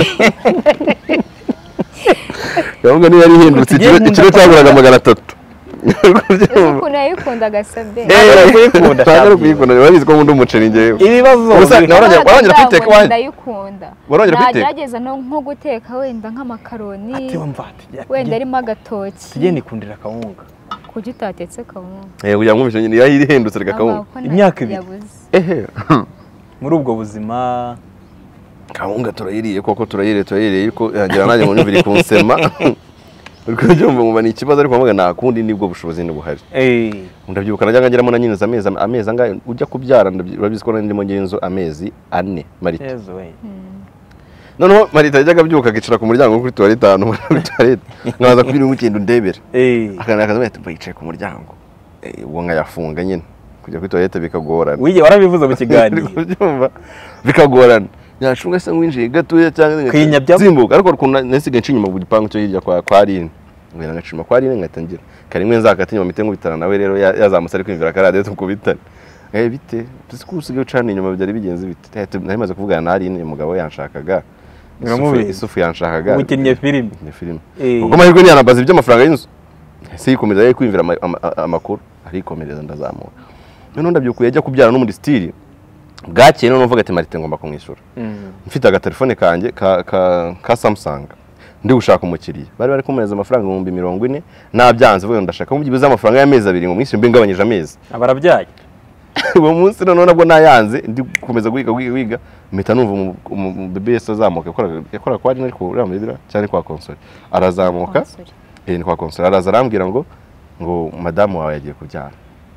kawunga niyo yari hindutse ikiro cyaguraga magana atatu uko nayikunda gasabe eh kuyikunda cyangwa kuyikunda babizi ko nkunda umuceri ngewe ibibazo warongera warongera kwiteka wanje ndayikunda warongera kwiteka nagerageza no nko guteka wenda nk'amakaroni ati wumvati wenda arimo agatoki tujye nikundira kawunga kuki utatetse kawunga eh kugira ngo nyine yari hindutse reka kawunga imyaka ibiri ehe muri ubwo buzima kawunga turayiriye koko turayiriye turayiriye ariko yagira nanjye mu nyumvire kunsema uriko byumva ngo ni ikibazo ariko mvuga nta kundi nibwo bushobozi n'ubuhari eh ndabyibuka najya ngeramo na nyine amezi amezi angahe ujya kubyara urabizi ko ndimo ngenzo amezi ane Marita yezo we noneho Marita yajyaga byuka gicara ku muryango kuri toilette ahantu muri toilette nkaza kubira umukendo ndebera eh akana akaza ati yicaye ku muryango eh uwo nkayafunga nyine kujya kuri toilette bikagorana wije warabivuze mu kiganiro byumva bikagorana yashunga se ngwinjiye gatoya cyangwa kwinyabya zimbuka ariko kunna nesiga ncinyuma mu gipangu cyo hirya kwa kwa Rine ngwena ngacima kwa Rine ngatangira karimwe nzakatinya mu mitengo bitana nawe rero yazamutse ari kwimvira karade tukubitana eh bite tusikusige ucana inyuma byari bigenze bite narimaze kuvugana na Rine umugabo yanshakaga isufu yanshakaga ukinnye film ni film ubwo mahirwe ni yanabaza iby'amafaranga y'inzu se yikomeza yari kwimvira amakuru arikomereza ndazamuka none ndabyukuye ajya kubyara no muri stili bwakeye none uvuga ati Marite ngomba kumwishyura mfite agatelefone kanjye ka ka ka Samsung ndi gushaka umukiriya bari bari kumereza amafaranga ibihumbi mirongo ine nabyanze vuga ndashaka mugibiza amafaranga y'amezi abiri ngo mwishyure mbingabanyije amezi abarabyaye uwo munsi none nabwo nayanze ndi gukomeza guhiga guhiga mpita numva bebe yese azamuka yakora yakora kwa Rine ariko uriya mubira cyane kwa console arazamuka eh ni kwa console araza arambwira ngo ngo madamu wawe yagiye kubyara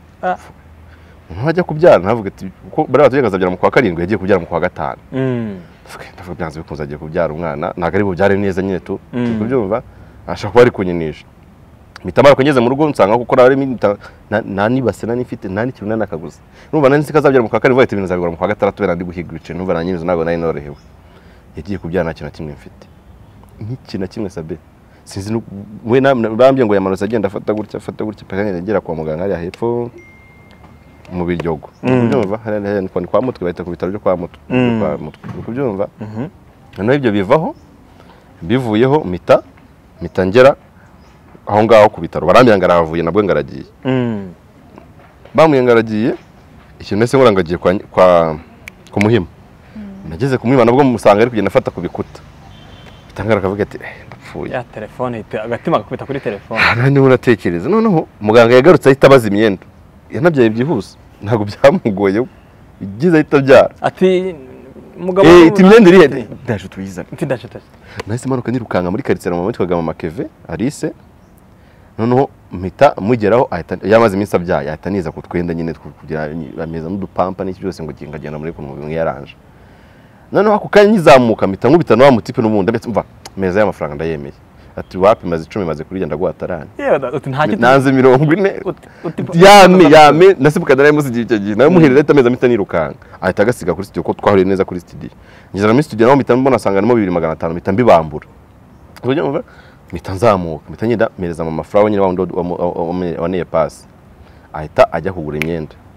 Nkajya kubyara navuga ati uko bari batugeza byara mu kwa karindwi yagiye kubyara mu kwa gatanu. Mm. Ndavuga byanze bikunze agiye kubyara umwana ntago ari bubyare neza nyine tu. Kubyumva ashaka kuba ari kunyinisha. Mitamara kugeze mu rugo nsanga gukora ari nta nibase nani ifite nta n'ikintu nakaguze. Numva nani sikazabyara mu kwa karindwi bahita ibintu zabigura mu kwa gatandatu bera ndi guhiga ibice numva nanyimizo nago nari norohewe. Yagiye kubyara nta kintu kimwe mfite. Nk'iki na kimwe sabe. Sinzi we bambye ngo yamanuza agenda afata gutya afata gutya pekanye ngera kwa muganga ari hepfo mu biryogo. Kubyumva hari ni kwa mutwe bahita ku bitaro byo kwa mutwe kwa mutwe. Kubyumva. Noneho ibyo bivaho bivuyeho mita mita ngera aho ngaho ku bitaro barambye ngaravuye nabwo ngaragiye. Mm. Bamuye ngaragiye ikintu nese ngora ngagiye kwa kwa ku Muhima. Nageze ku Muhima nabwo musanga ari kugenda afata ku bikuta. Bitangara kavuga ati ndapfuye. Ya telefone agatima gakubita kuri telefone. Nani uratekereza noneho muganga yagarutse ahita abaza imyenda. Yanabyaye byihuse ntago byamugoye igize ahita byara. Ati mugabo eh imyenda iri ndaje tuyiza. Ati ndaje taje. Nahise manuka nirukanga muri quartier mama witwaga mama Keve Alice. Noneho mpita mugeraho ahita yamaze iminsi abyaye ahita niza kutwenda nyine kugira ameza n'udupampa n'iki byose ngo ngagenda muri kuntu yaranje. Noneho ako kanya nyizamuka mpita nkubita no mutipe n'umundi mbetse mva meza y'amafaranga ndayemeye. Ati wapi maze icumi maze kuri genda guhatarana. Uti nta kintu nanze mirongo ine. Yame yame nasibuka ndaraye musi gihe gihe nawe muherera tameza mpita nirukanga. Ahita agasiga kuri studio ko twahuriye neza kuri studio. Ngizana muri studio naho mpita mbona sangana mo bibiri magana atanu mpita mbibambura. Ujya mva mpita nzamuka mpita nyenda mereza mama Flower nyine wa ndo wa neye pass. Ahita ajya kugura imyenda.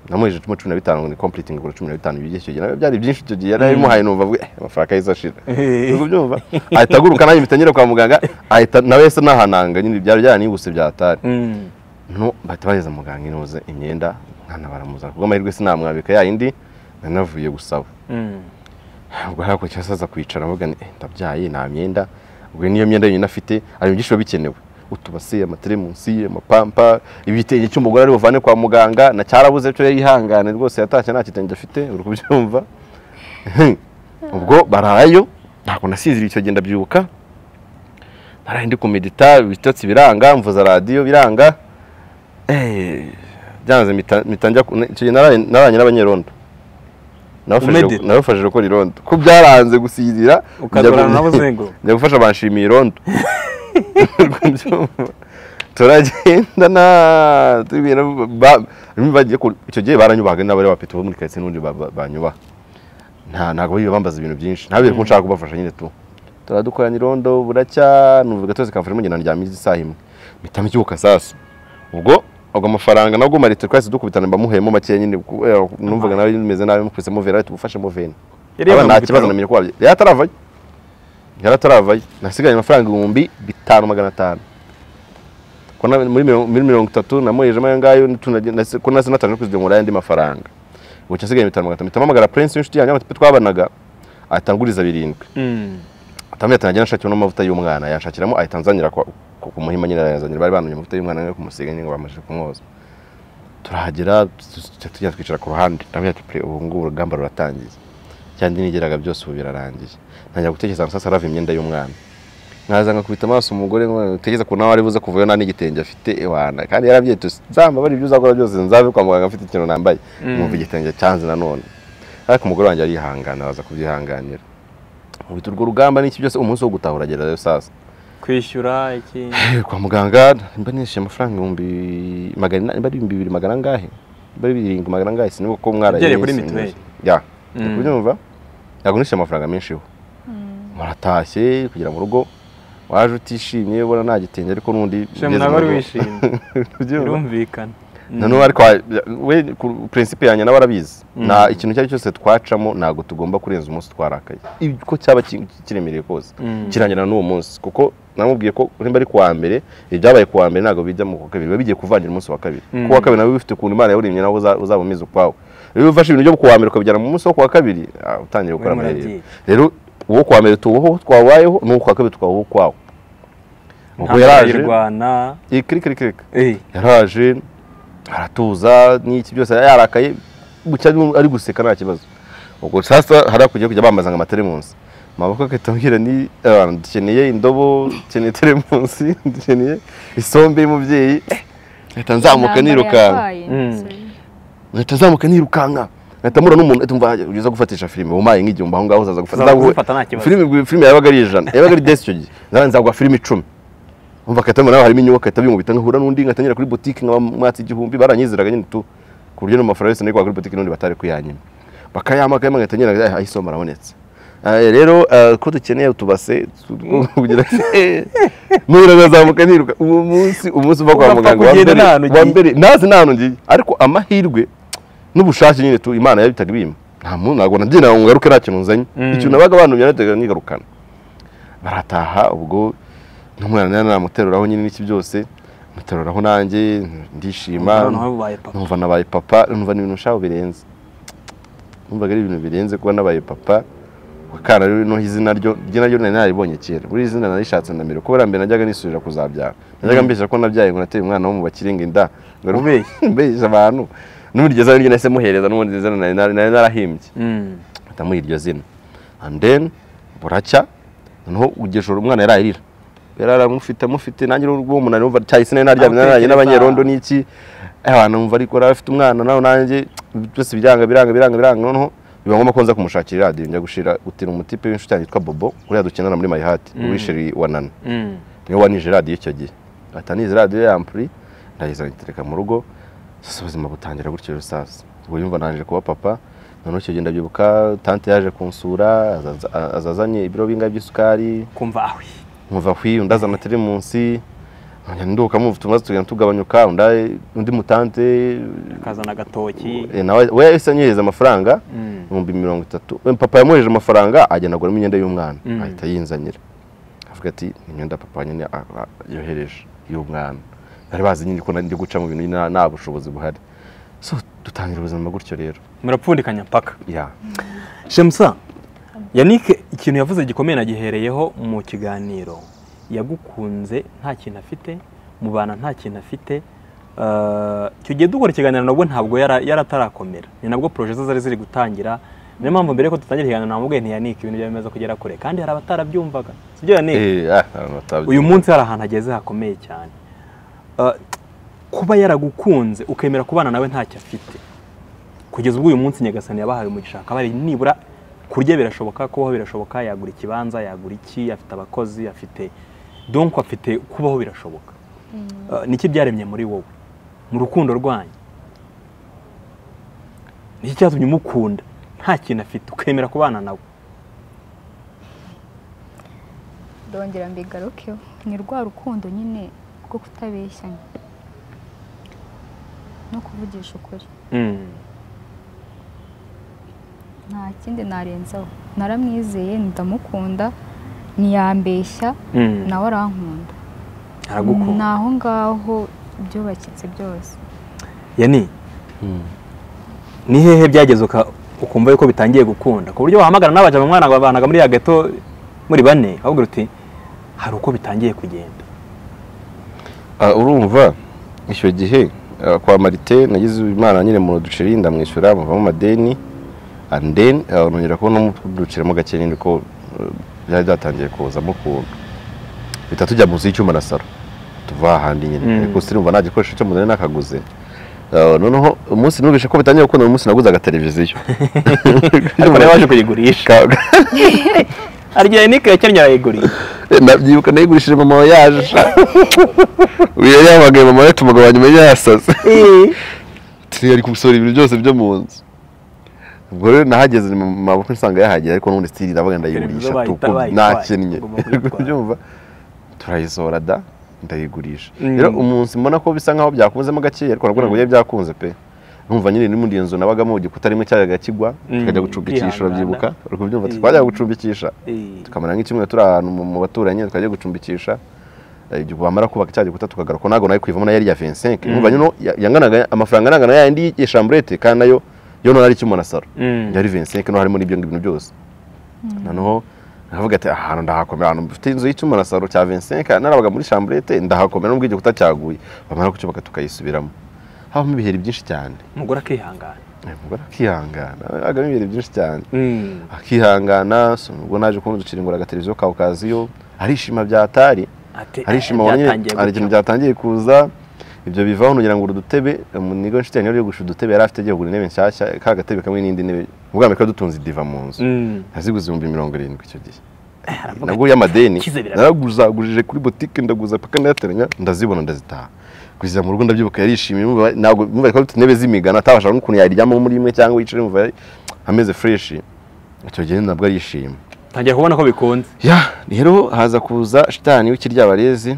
namuheje cumi na bitanu ni completing kuri cumi na bitanu bigiye cyo gihe byari byinshi cyo gihe yari muhaye numva vuga amafaranga yizashira ubwo byumva ahita aguruka nanjye mitanyira kwa muganga ahita nawe se nahananga nyine byari byari nibuse byatari no bahita bageza muganga inoze imyenda mwana baramuza kubwo amahirwe sinamwabika ya indi nanavuye gusaba ubwo hako cyasaza kwicara mvuga ndabyaye nta myenda ubwo niyo myenda nyine afite ari byinshi bikenewe utubase amatelemusi amapampa ibitenge cy'umugore ari buvane kwa muganga na cyarabuze cyo yihangane rwose yatashye nta kitenge afite uri kubyumva ubwo barayo ntabwo nasizira icyo genda byuka naraye ndi kumedita bitotsi biranga mvuza radio biranga eh byanze mitanja icyo naranye n'abanyerondo nabafashije gukora irondo ko byaranze gusizira ukazorana nabo zengo njya gufasha banshimiye irondo turagenda na tubira bagiye icyo gihe baranyubaga n'abari bapita bo muri karitsiye n'undi banyubaha nta ntago biba bambaza ibintu byinshi ntabire ko nshaka kubafasha nyine tu turadukorana irondo buracya nuvuga twese kamfashe mu ngenda ryamize isaha imwe bitama icyuka sasa ubwo ubwo amafaranga nabwo marite twese dukubitana bamuhemo make nyine numvaga nawe bimeze nabi mukuse mu vera tugufashe mu vene aba nta kibazo namenye ko yataravaye yarataravaye nasigaye amafaranga ibihumbi bitanu magana atanu kona muri mirongo itatu namuheje mayangayo ko nasi natanje kuzide mu rayandi mafaranga ubu cyasigaye bitanu magana atanu mitamamagara Prince inshuti yanjye amatipe twabanaga atanguriza birindwi atamye atangira nshakira n'amavuta y'umwana yanshakiramo ayitanzanira ku muhima nyine yazanira bari banunye amavuta y'umwana no kumusiga nyine bamashije kumwoza turahagera tujya twicara ku ruhande nawe ati ubu ngubu urugamba ruratangiye cyandi nigeraga byose ubu birarangiye ntangira gutekereza ngo sasa arava imyenda y'umwana nkaza ngakubita amaso umugore utegeza ko nawe ari buze kuvuyo nta n'igitenge afite ewana kandi yarabyiye tuzamba bari ibyo uzakora byose nzave kwa muganga afite ikintu nambaye numva igitenge cyanze nanone ariko umugore wanjye arihangana baza kubyihanganira ubita urwo rugamba n'iki byose umunsi wo gutahura agera sasa kwishyura iki kwa muganga mba nishyuye amafaranga ibihumbi magana mba ibihumbi bibiri magana angahe mba birindwi magana angahe sinubwo ko mwaraye kuri mituweli ya kubyumva yago nishyuye amafaranga menshi ho muratashye kugira mu rugo waje utishimye ubona nta gitenge ariko nundi ntabwo ari wishimye birumvikana nano ariko we principe yanjye nawe arabizi na ikintu cyari cyose twacamo ntago tugomba kurenza umunsi twarakaye ko cyaba kiremereye kose kirangira n'uwo munsi kuko namubwiye ko rimba ari kuwa mbere ibyabaye kuwa mbere ntago bijya mu kwa kabiri bigiye kuvangira umunsi wa kabiri kuwa kabiri nawe bifite kuntu Imana yaburimye nawe uzabumeze ukwawe rero ufashe ibintu byo kuwa mbere ukabijyana mu munsi wo kuwa kabiri utangiye gukora amayeri rero uwo kuwa mbere tuwo twabayeho n'uwo kuwa kabiri twabaho kwawo ubwo yaraje Rwanda ikiri kiri kiri yaraje aratuza n'iki byose yarakaye bucya ari guseka nta kibazo ubwo sasa harakugiye kujya bambaza ngo telemusi maboko akatambwira ni dukeneye indobo dukeneye telemusi dukeneye isombe y'umubyeyi ahita nzamuka nirukanka ahita nzamuka nirukanka ahita mura n'umuntu tumva ugize gufatisha filime umaye nk'igihumbi aho ngaho uzaza gufata filime filime yabaga ari ijana yabaga ari desi icyo gihe nzagwa filime icumi umva katamo nawe harimo inyubako katabimubita nkahura n'undi ngatangira kuri boutique nk'amwatsi igihumbi baranyiziraga nyine tu ku buryo no mafaranga yose niko kuri boutique n'undi batari kuyanyima bakayamaka yamwe ngatangira ahisoma arabonetse rero ko dukeneye utubase kugira nura gazamuka niruka uwo munsi umunsi uva kwa muganga wa mbere nazi nano ngiye ariko amahirwe n'ubushake nyine tu Imana yabitaga bima nta muntu nago nabyina ngaruke nta kintu nzanye icyo nabaga abantu byanatega nigarukana barataha ubwo n'umwana namuteruraho nyine n'iki byose muteruraho nanjye ndishima numva nabaye papa numva n'ibintu shaho birenze numvaga ari ibintu birenze kuba nabaye papa wakana rero no izina ryo ryo naryo naribonye kera buri izina narishatse ndamira ko barambere najyaga nisubira kuzabyara najyaga mbeshya ko nabyaye ngo nateye umwana wo mu bakiringa inda ngo rubeye mbeshya abantu n'urigeza ryo nase muhereza n'ubundi izina nari narahimbye atamuha iryo zina and then buracya noneho ugeshora umwana yarayirira yarara mufite mufite nanjye urwo umunani umva cyayisine naryamye naranye n'abanyerondo n'iki abantu umva ariko rafite umwana naho nanjye byose biranga biranga biranga biranga noneho biba ngomba konza kumushakira radio njya gushira gutira umutipe w'inshuti yanjye yitwa Bobo uriya dukenana muri My Heart wisheri wanana niwe wanije radio icyo gihe atanize radio ya Ampli ndayiza nitereka mu rugo sasa ubuzima butangira gutyo rusasa ubwo yumva nanje kuba papa noneho cyo genda byibuka tante yaje kunsura azazanye ibiro binga by'isukari kumva ahwi nkuva hwi undazana telemusi nduka mu tumaze tugenda tugabanyuka undi undi mutante akazana agatoki eh, nawe we yahise anyereza amafaranga ibihumbi mirongo itatu papa yamuheje amafaranga agenda agura imyenda y'umwana ahita yinzanira avuga ati imyenda papa nyine yohereje y'umwana bari bazi nyine ko ndi guca mu bintu nta bushobozi buhari so dutangira ubuzima gutyo rero murapfundikanya mpaka ya Shemusa Yannick ikintu yavuze gikomeye nagihereyeho mu kiganiro yagukunze nta kintu afite mu bana nta kintu afite icyo gihe dukora ikiganiro nabwo ntabwo yaratarakomera ni nabwo projet zari ziri gutangira niyo mpamvu mbere ko dutangira ikiganiro namubwiye nti Yannick ibintu byameze kugera kure kandi hari abatarabyumvaga sibyo Yannick eh uyu munsi hari ahantu ageze hakomeye cyane kuba yaragukunze ukemera kubana nawe ntacyo afite kugeza ubwo uyu munsi Nyagasani yabahaye umugisha akaba ari nibura kurya birashoboka kubaho birashoboka yagura ikibanza yagura iki afite abakozi afite donc afite kubaho birashoboka niki byaremye muri wowe mu rukundo rwanyu niki cyatumye umukunda nta kintu afite ukemera kubana nawe ndongera mbigarukeho ni rwa rukundo nyine rwo kutabeshyanya no kuvugisha ukuri nta kindi narenzaho naramwizeye ndamukunda ntiyambeshya nawe arankunda naho ngaho byubakitse byose Yani ni hehe byageze ukumva yuko bitangiye gukunda ku buryo wahamagara n'abaje mu mwana babanaga muri ya gato muri bane ahubwo uti hari uko bitangiye kugenda urumva icyo gihe kwa Marite nagize imana nyine mu duceri ndamwishyura mu madeni and then nongera kubona umuduciramo gake nyine ko byari byatangiye kuzamo kuntu bita tujya mu z'icyuma na saro tuva ahandi nyine ariko sinumva nta gikoresho cyo muzanye nakaguze noneho umunsi nubishe ko bitangiye gukunda umunsi naguze aga televiziyo ariko nawe waje kuyigurisha arya Yannick yacyanye arayigurisha nabyibuka nayigurishije mama yaje uyu yabagaye mama we tumuga wanyuma yasaze tiri ari kumusora ibintu byose byo mu nzu ubwo rero nahageze mu maboko nsanga yahagera ariko n'undi stili ndavuga ndayigurisha tuko nakennye kubyumva turayisora da ndayigurisha rero umunsi mbona ko bisa nkaho byakunzemo gake ariko nabwo nabwo byakunze pe numva nyine ni mu nzu nabagamo igikuta rimwe cyaga kigwa tukajya gucumbikisha urabyibuka ariko byumva twajya gucumbikisha tukamara nk'ikimwe turi ahantu mu baturanyi tukajya gucumbikisha ibyo bamara kubaka cyaje gikuta tukagaruka nago nayo kwivamo na yari ya vingt-cinq numva nyine yanganaga amafaranga nangana yandi y'ishambrete kandi nayo yo no ari cyo na saro yari vingt-cinq no harimo n'ibyo ngibintu byose noneho navuga ati ahantu ndahakomera ahantu mfite inzu y'icuma na saro cya vingt-cinq narabaga muri chambrete ndahakomera n'ubwo igikuta cyaguye bamara kucyubaka tukayisubiramo habamo ibiheri byinshi cyane umugore akihangana umugore akihangana agamo ibiheri byinshi cyane akihangana ubwo naje kubona duciringura agateleviziyo ka Okaziyo arishima byatari arishima wonye ari ikintu byatangiye kuza ibyo bivaho nugira ngo udutebe munigo nshitanye yo gusha udutebe yari afite giye kugura intebe nshyashya ka gatebe kamwe n'indi ntebe ubwa mbere dutunze diva mu nzu aziguze ibihumbi mirongo irindwi icyo gihe nabwo y'amadeni naraguzagurije kuri boutique ndaguza paka ndateranya ndazibona ndazitaha kwiza mu rugo ndabyibuka yarishimiye ntabwo mumva ko intebe z'imigana atabasha n'ukuntu yaryamo muri imwe cyangwa yicare mumva ameze fresh icyo gihe nabwo arishima tangiye kubona ko bikunze ya rero haza kuza shitani w'ikiryabarezi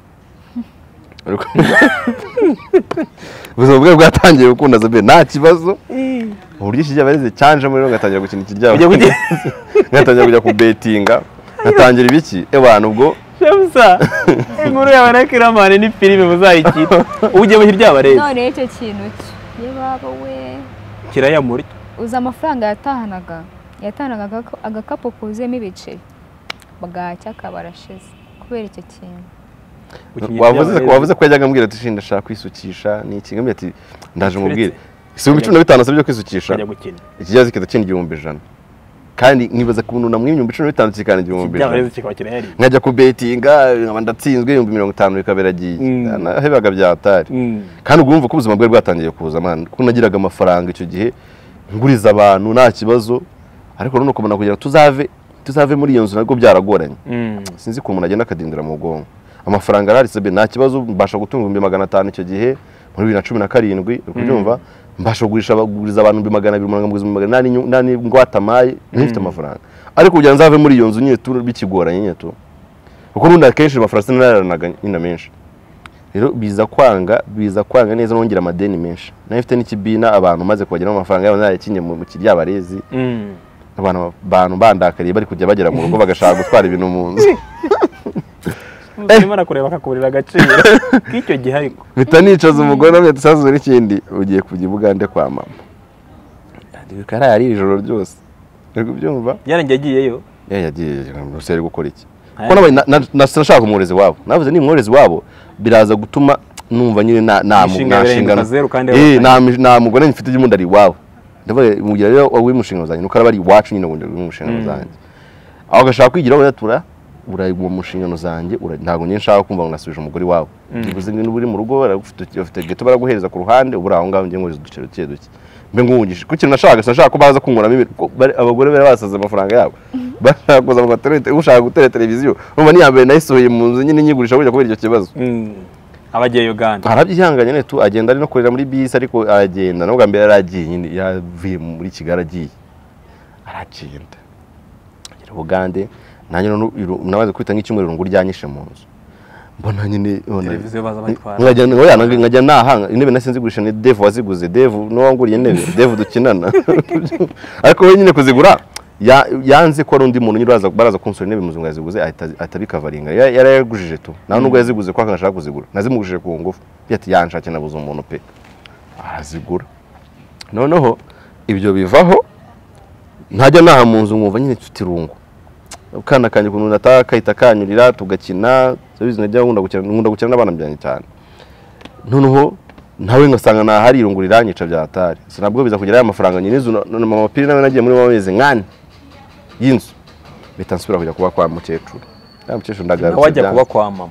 ubuzima bwe bwatangiye gukunda Zabe nta kibazo uburyo ikiryabarezi cyanje muri ngatangira gukina ikiryabarezi ngatangira kujya ku bettinga ngatangira ibiki ebana ubwo Shemusa inkuru yawe na Kiramani ni filime muzayikita uje mu kiryabarezi none icyo kintu ye baba we kiraya muri uza amafaranga yatahanaga yatahanaga agakapo kuzemo ibiceri bagacya kabarashize kubera icyo kintu wavuze ko wavuze ko yajyaga ambwira ati shinda shaka kwisukisha ni ikigambye ati ndaje mubwire si mu cumi na bitanu asabye kwisukisha ikijazi kita kindi igihumbi ijana kandi nibaza kubuntu namwe ibihumbi cumi na bitanu kikana igihumbi ijana nkajya ku bettinga nkaba ndatsinzwe ibihumbi mirongo itanu bikaberagiye nahebaga byatari kandi ubwo urumva ko ubuzima bwe bwatangiye kuza man ko nagiraga amafaranga icyo gihe nguriza abantu nta kibazo ariko none ukubona kugira tuzave tuzave muri iyo nzu nabwo byaragoranye sinzi ko umuntu agenda akadindira mu bwonko amafaranga arari Zabe nta kibazo mbasha gutunga ibihumbi magana atanu icyo gihe muri bibiri na cumi na karindwi ukubyumva mbasha kugurisha baguriza abantu ibihumbi magana abiri mirongo irindwi nani ngwatamaye nifite amafaranga ariko kugira nzave muri iyo nzu nyine turu bikigoranye nyine tu kuko rundi akenshi amafaranga nararanaga nyina menshi rero biza kwanga biza kwanga neza nongera amadeni menshi nayo ifite n'ikibina abantu maze kubageraho amafaranga yabo nayakinye mu kiryabarezi abantu bantu bandakariye bari kujya bagera mu rugo bagashaka gutwara ibintu mu nzu Imana kureba akakurira agaciro k'icyo gihe ariko mpita nicaza umugore namwe tusazuze n'ikindi ugiye kujya i Bugande kwa mama kara yari ijoro ryose ariko byumva yarangiye agiyeyo ya yagiye ruseri gukora iki ko nabaye nashaka umurezi wabo navuze ni umurezi wabo biraza gutuma numva nyine na na nashingana eh na mugore mfite igimundi ari wabo ndavuga mugira rero w'imushingano zanjye nuko ari iwacu nyine ngo w'imushingano zanjye aho gashaka kwigira bayatura urayi mu mushingano zanjye ntago nyine nshaka kumva ngo nasubije umugore wabo bivuze ngo uri mu rugo baragufite ufite geto baraguhereza ku ruhande ubura aho ngaho ngiye ngo ducero cye duke mbe ngungije kuki nashaka nashaka ko baza kunkuramo abagore bari basaza amafaranga yabo barakoza mu gaterete ushaka gutera televiziyo umva ni yambere nayisohoye mu nzu nyine nyigurisha burya kubera icyo kibazo abagiye Uganda arabyihanganye ne tu agenda ari no kurira muri bisi ariko aragenda nubwo mbere aragiye nyine yavuye muri Kigali agiye aragenda agera Bugande nanjye nabaze kwita nk'icyumweru ngo uryanyishe mu nzu mbona nyine televiziyo baza batwara nkajya ngoya nkajya nahanga intebe nasenze gurisha ni Dev waziguze Dev no wanguriye intebe Dev dukinana ariko we nyine kuzigura yanze ko ari undi muntu nyiraza baraza konsora intebe muzungu yaziguze atabikavaringa yarayagujije tu naho nubwo yaziguze kwa kanashaka kuzigura nazimugujije ku ngufu yati yanshake nabuze umuntu pe azigura noneho ibyo bivaho ntajya naha mu nzu nkumva nyine tutirungu ukana kanje kuntu nataka kahita kanyurira tugakina sabizi najya nkunda gukina nkunda gukina n'abana byanjye cyane noneho nawe ngasanga na hari irungurira nyica byatari sinabwo biza kugira amafaranga nyinizo na mama piri nawe nagiye muri mabeze nkane y'inzu bitansubira kujya kuba kwa mukecuru ya mukecuru ndagarutse wajya kuba kwa mama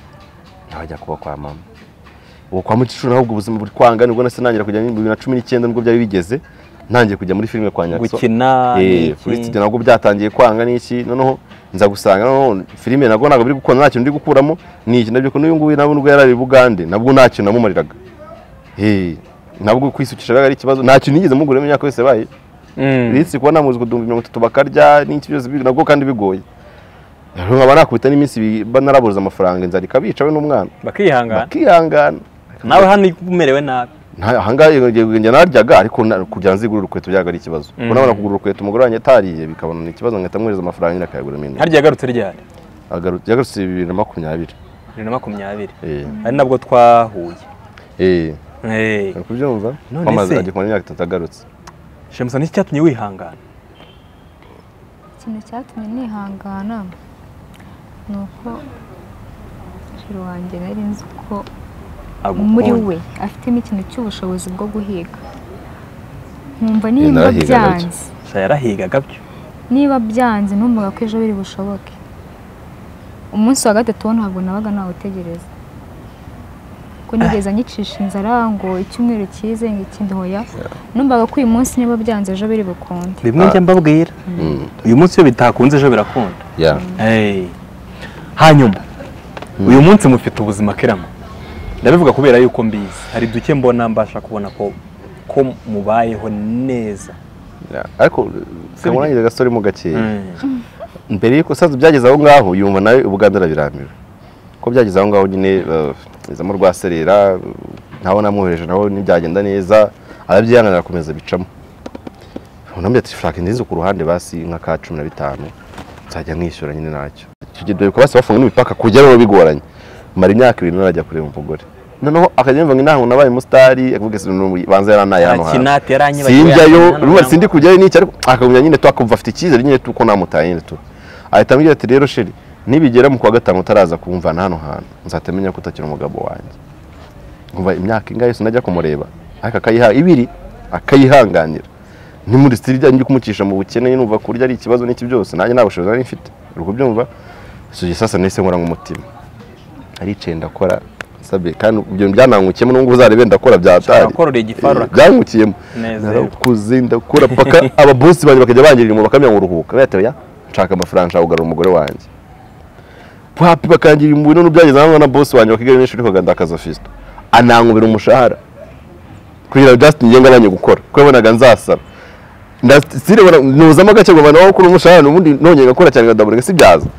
wajya kuba kwa mama uwo kwa mukecuru naho ubwo buzima buri kwanga nibwo nasinangira kujya mu bibiri na cumi n'icyenda nibwo byari bigeze ntangiye kujya muri filime kwa Nyakso gukina eh kuri studio nabwo byatangiye kwanga n'iki noneho nza gusanga no filime nabwo ntabwo biri gukora nta kintu ndi gukuramo ni iki nabyo ko n'uyu nguyu nabwo nubwo yarari Bugande nabwo nta kintu namumariraga eh nabwo kwisukisha ari ikibazo nta kintu nigeze mugure mu myaka yose baye ritsi kuba namuzi kudumba mirongo itatu bakarya n'iki byose nabwo kandi bigoye rero nkaba nakubita n'iminsi banarabuza amafaranga inzara ikabica we n'umwana bakihangana bakihangana nawe hano umerewe nabi hangaye ngenge naryaga ariko kujya nzigura urukweto byaga ari ikibazo ubona kugura urukweto umugore wanjye atariye bikabona ni ikibazo ngata mwereza amafaranga nyine akayagura mene harya yagarutse ryari agarutse yagarutse bibiri na makumyabiri bibiri na makumyabiri ari nabwo twahuye eh eh kubyumva amaze agikora imyaka itatu agarutse Shemusa ni cyatumye wihangana ikintu cyatumye nihangana nuko shiro wanjye nari nzi ko muri we afitemo ikintu cy'ubushobozi bwo guhiga nkumva niba byanze yarahigaga byo niba byanze numvaga ko ejo biri bushoboke umunsi wa gatatu ntabwo nabaga nawutegereza ko nigeze nyicisha inzara ngo icyumweru cyize ngo ikindi hoya numvaga ko uyu munsi niba byanze ejo biri bukunde bimwe njya mbabwira uyu munsi iyo bitakunze ejo birakunda hanyuma uyu munsi mufite ubuzima kiramo ndabivuga kubera yuko mbizi hari duke mbona mbasha kubona ko ko mubayeho neza ariko kamurangije gasore mu gake mbere yuko sazo byageze aho ngaho yumva nawe Ubuganda rabiramira ko byageze aho ngaho nyine izamo rwaserera ntaho namwohereje naho nibyagenda neza arabyihangana akomeza bicamo unambye ati fraka ndinze ku ruhande basi nka ka cumi na bitanu nzajya nkishyura nyine nacyo kigiye ko basi bafunga n'imipaka kujya rero bigoranye mara imyaka ibiri narajya kureba umugore noneho akajyemva nginaho nabaye mustari akavuga se banza yaranaye hano hano sinjyayo ruba sindi kujyayo n'iki ariko akagumya nyine twakumva afite icyizere nyine tuko namutaye nyine tu ahita ambwira ati rero sheri nibigera mu kwa gatanu utaraza kumva hano hano nzatamenya ko utakira umugabo wanjye ngumva imyaka ingahe yose najya kumureba ariko akayiha ibiri akayihanganira ni muri stirija njye kumukisha mu bukene numva kurya ari ikibazo n'iki byose nanjye nabushoboza nari mfite uruko byumva suje sasa nese nkora nk'umutima ari cenda kora sabe kandi ibyo byanangukiyemo n'ubwo uzarebe ndakora byatari akorore igifarura byangukiyemo narakuze ndakora paka aba boss banje bakajya bangirira mu bakamya nguruhuka bataya nshaka amafaranga nshaka umugore wanjye papi bakangirira mu bintu byageze hamwe na boss wanjye bakigira n'ishuri ko gandakaza fisto anankubira umushahara kugira just ngenga abanye gukora ko yabonaga nzasara ndasire bona nuzamo gake ngo bana bakuru umushahara n'ubundi nongeye gakora cyane gadabura sibyaza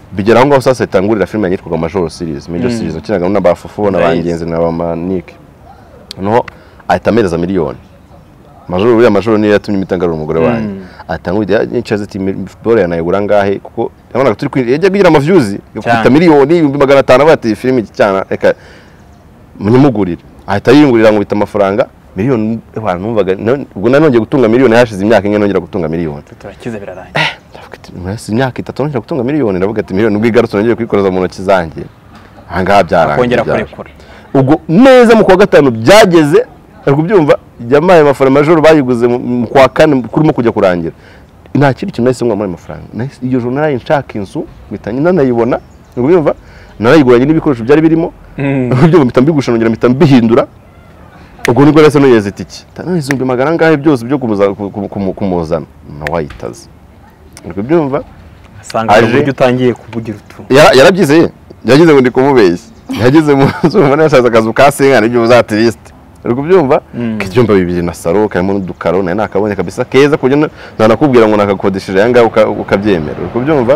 bigera aho ngaho sasa itangurira filime yitwaga Major Series Major Mm. Series ukinaga n'abafufu n'abangenzi n'abamanike no ahita amereza miliyoni Major uriya Major niyo yatumye imitangarura umugore wanjye Mm. atangurira n'icaze ati bore yanayigura ngahe kuko yabonaga turi kwi yajya kugira ama views Cyane. gufita miliyoni ibihumbi magana atanu bati filime iki cyana reka munyimugurire ahita yiyungurira ngo bita amafaranga miliyoni abantu numvaga none- ubwo nanongeye gutunga miliyoni hashize imyaka imwe nongera gutunga miliyoni turakize birarangiye ndavuga ati mwese imyaka itatu nongera gutunga miliyoni ndavuga ati miliyoni ubwo igarutse nongeye kwikoreza mu ntoki zanjye aha ngaha byarangiye akongera byaje. kurekura ubwo neza mu kwa gatanu byageze ari kubyumva yamaye amafaranga Major bayiguze mu mu kwa kane kurimo kujya kurangira nta kindi kintu nahise ngwa amafaranga Nahise- iyo joro naraye nshaka inzu mpita nanayibona ari kubyumva narayiguranye n'ibikoresho byari birimo Mm. ibyo mpita mbigusha nongera mpita mbihindura ubwo nibwo nahise noyeze itiki tanone zumbi magana ngahe byose byo kumuza- ku- ku- kumu- kumuzana nawayitaze ari kubyumva asanga Aje. uburyo utangiye kuvugira utu Yara- yarabyizeye yagize ngo ndi kumubeshya yageze mu nzu mbona yashaza akazu ka senkana ibyo uzatiriste uri kubyumva Mm. k'ibyumba bibiri na saro karimo n'udukaro nayo nakabonye kabisa keza kuburyo nanakubwira ngo nakakodesheje aya ngaya uka- ukabyemera uri kubyumva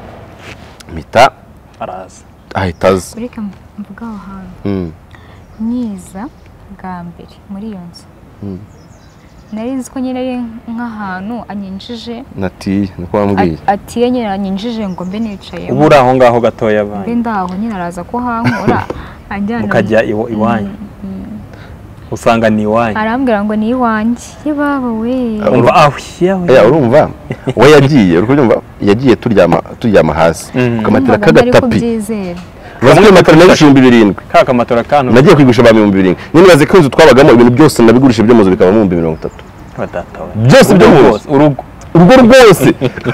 mpita araza ahita aza ureka mvuga aho hantu Mm, nyiza bwa mbere muri iyo nzu mm. nari nzi ko nyine ari nk'ahantu anyinjije nati niko wambwiye a- atiye nyine anyinjije ngo mbe nicaye ubu uri aho ngaho gatoya mbe banyu ndaho nyine araza ko hankura anjyana mukajya iwa- iwanyu Mm, mm. usanga ni iwanyu arambwira ngo ni iwanjye yebaba we umva aho yawe ya urumva we yagiye uri kubyumva yagiye turyama turyama hasi Mm. kukamatira Numvaga ntari k'agatapi kubyizera bazi ko matera nayo ibihumbi birindwi ka kamatora kantu nagiye kwigurisha ba ibihumbi birindwi nyine bazi ko inzu twabagamo ibintu byose nabigurisha byo mu nzu bikaba mu bihumbi mirongo itatu badatawe byose byo mu nzu urugo urwo rwose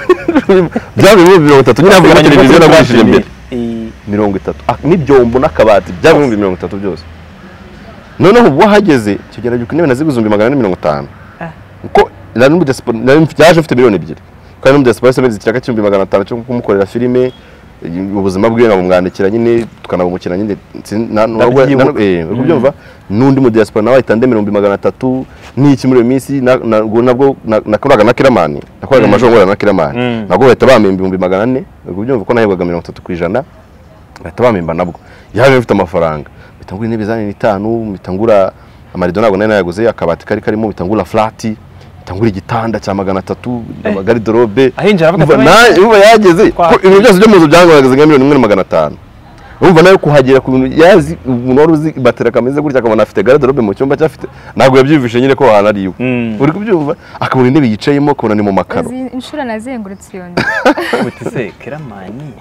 byaba ibihumbi mirongo itatu nyine havuga na televiziyo nagurishije mbere mirongo itatu Ah, n'ibyombo n'akabati byaba ibihumbi mirongo itatu byose noneho ubwo hageze kigera gihe intebe naziguze ibihumbi magana ane mirongo itanu Ah. kuko nari n'umudesipo nari mfite- yaje mfite miliyoni ebyiri kandi n'umudesipo yahise amezi ikiraka cy'ibihumbi magana atanu cyo kumukorera filime ubuzima bwe nkamumwandikira nyine tukanabumukira nyine sin- na- na- Ndabyibuka. na- eh, uri kubyumva n'undi mudesipo nawe ahita ndemera ibihumbi magana atatu n'iki muri iyo minsi na- na- ubwo nabwo na- nakoraga na kiramani nakoraga Mm. amajoro ngorana na kiramani Mm. nabwo bahita bampemba ibihumbi magana ane uri kubyumva ko nahebwaga mirongo itatu ku ijana bahita bampemba nabwo yaje mfite amafaranga mpita ngura intebe za n'itanu mpita ngura amarido ntabwo nari nayaguze akabati kari karimo mpita ngura flati mpita ngura igitanda cya magana atatu amagaridobe ahinjira avuga umva ati nawe umva yageze Kwa- ko ibintu byose byo mu nzu byanguraga nka miliyoni imwe na magana atanu umva nawe kuhagera ku bintu yazi umuntu wari uzi batera kameze gutya akabona afite garderobe mu cyumba cyafite ntabwo yabyiyumvishe nyine ko ahantu ari iwe Mm. uri kubyumva akabona intebe yicayemo akabona ni mu makaro Uzi inshuro nazengurutse iyo nzu uti se kiramani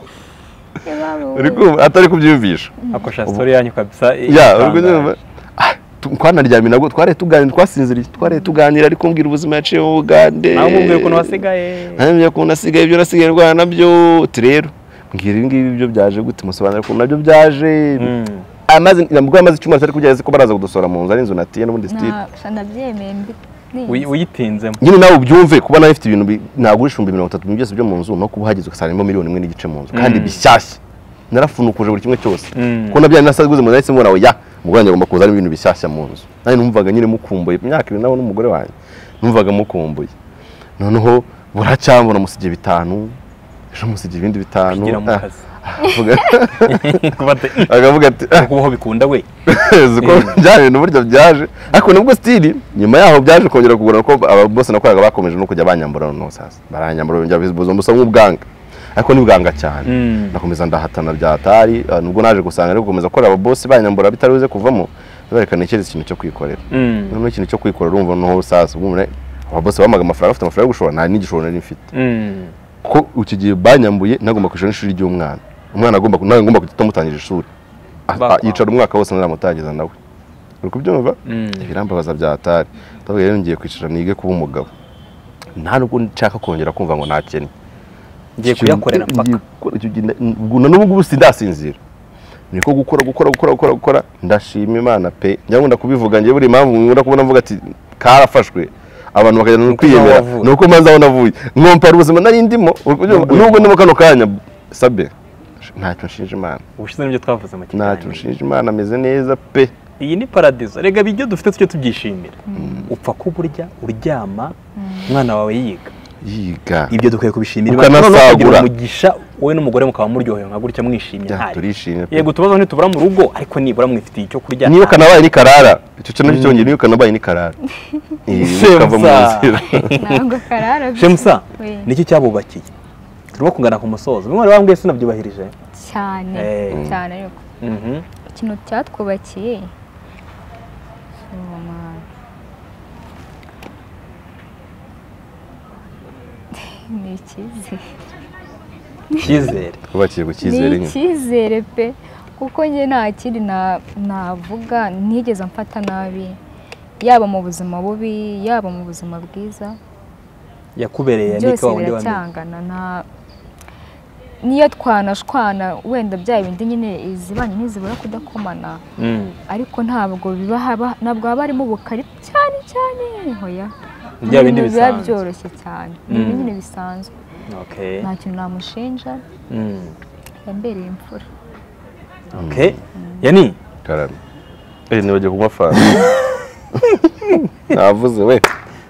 yebaba we. uri kumva atari kubyiyumvisha akosha story yanyu kabisa ya uri kubyumva Ah, tu- twanaryamye nabwo twari tuganira twasinziriye twari tuganira ariko mbwira ubuzima yaciye mu Bugande nawe mubwiye ukuntu wasigaye nambye ukuntu nasigaye ibyo nasigaye ndwana nabyo uti rero mbwira ibi ngibi byo byaje gute musobanura ukuntu nabyo byaje Mm. amaze nabwo amaze icyuma atari kugera ko baraza kudusora mu nzu ari inzu natiye n'ubundi style Na- nabyemeye mbi Uyi- uyitinzemo nyine nawe ubyumve kuba nawe ifite ibintu bi- nagurisha ibihumbi mirongo itatu byose byo mu nzu no kuba uhageze ugasangamo miliyoni imwe n'igice mu nzu kandi Mm. bishyashya narafunukuje buri kimwe cyose Mm. ko nabyo nasaguze mu nahise mbona ya umugore wanjye agomba kuzana ibintu bishyashya mu nzu nanjye numvaga nyine mukumbuye imyaka ibiri nawe n'umugore wanjye numvaga mukumbuye noneho buracyambona musigiye bitanu ejo musigiye ibindi bitanu kugira mu Ah, kazi avuga- Kubate- akavuga ati "Ah, kubaho bikunda we uzi ko bya bintu burya byaje ariko nubwo stili nyuma yaho byaje kongera kugura ko aba bose nakoraga bakomeje no kujya banyambura no sasa baranyambura bongera bibuza musa nk'ubwanga ariko ni bwanga cyane Mm. nakomeza ndahatana bya atari ah, nubwo naje gusanga ari gukomeza gukora aba boss banyambura bitaruze kuvamo barekana ikintu ikintu cyo kwikorera Mm. noneho ikintu cyo kwikorera urumva noho sasa ubwo aba boss bamaga amafaranga afite amafaranga yo gushora nta n'igishoro nari mfite Mm. ko iki gihe banyambuye nagomba kwishura n'ishuri ry'umwana umwana agomba nawe ngomba kujya tumutangira ishuri Ah, ah, Bakwa. yicara umwaka wose naramutangiza nawe uri kubyumva Mm. ibirambabaza bya atari ndavuga rero ngiye kwicara nige kuba umugabo nta nubwo nshaka kongera kumva ngo ntakene ngiye kuyakorera mpaka ubwo n'ubu ngubu sindasinzira niko gukora gukora gukora gukora gukora ndashima Imana pe njya nkunda kubivuga ngiye buri mpamvu nkunda kubona mvuga ati karafashwe abantu bakajya no kwiyemera wavuye. nuko maze aho navuye nkompara ubuzima nari ndimo nubwo ndimo kano kanya sabe ntacyo nshinja Imana ubushize nibyo twavuze mu ntacyo kiganiro nshinja Imana ameze neza pe iyi ni paradizo rega ibyo dufite tujye tubyishimira upfa kuba urya uryama umwana wawe yiga yiga ibyo dukwiye kubishimira Ukanasagura. Imana, noneho kugira umugisha wowe n'umugore mukaba muryohewe nka gutya mwishimye Ya, ntari turishimye pe. yego tubazo ntitubura mu rugo ariko nibura mwifitiye icyo kurya niyo kanabaye ni karara icyo cyo nacyo cyongeye niyo kanabaye ni karara eh kava mu nzira ntabwo karara Shemusa we. niki cyabubakiye turimo kungana ku musozo bimwe wari wambwiye sinabyubahirije cyane Eh. cyane ariko mhm ikintu cyatwubakiye Oh, man. ni icyizere cyizere kubakiye ku ni cyizere nyine icyizere pe kuko njye nta kindi na- navuga ntigeze mfata nabi yaba mu buzima bubi yaba mu buzima bwiza yakubereye byose Yannick wa wundi wa biracyangana nta niyo twanashwana wenda bya bindi nyine izibanye ntizibura kudakomana mm ariko ntabwo biba haba ntabwo haba harimo ubukari cyane cyane hoya bya bindi Ibintu biba bisanzwe byoroshye cyane ni Mm. ibintu nyine bisanzwe okay nta kintu namushinja mm yambereye imfura okay yani karame eh nibagiye kunywa fanta navuze we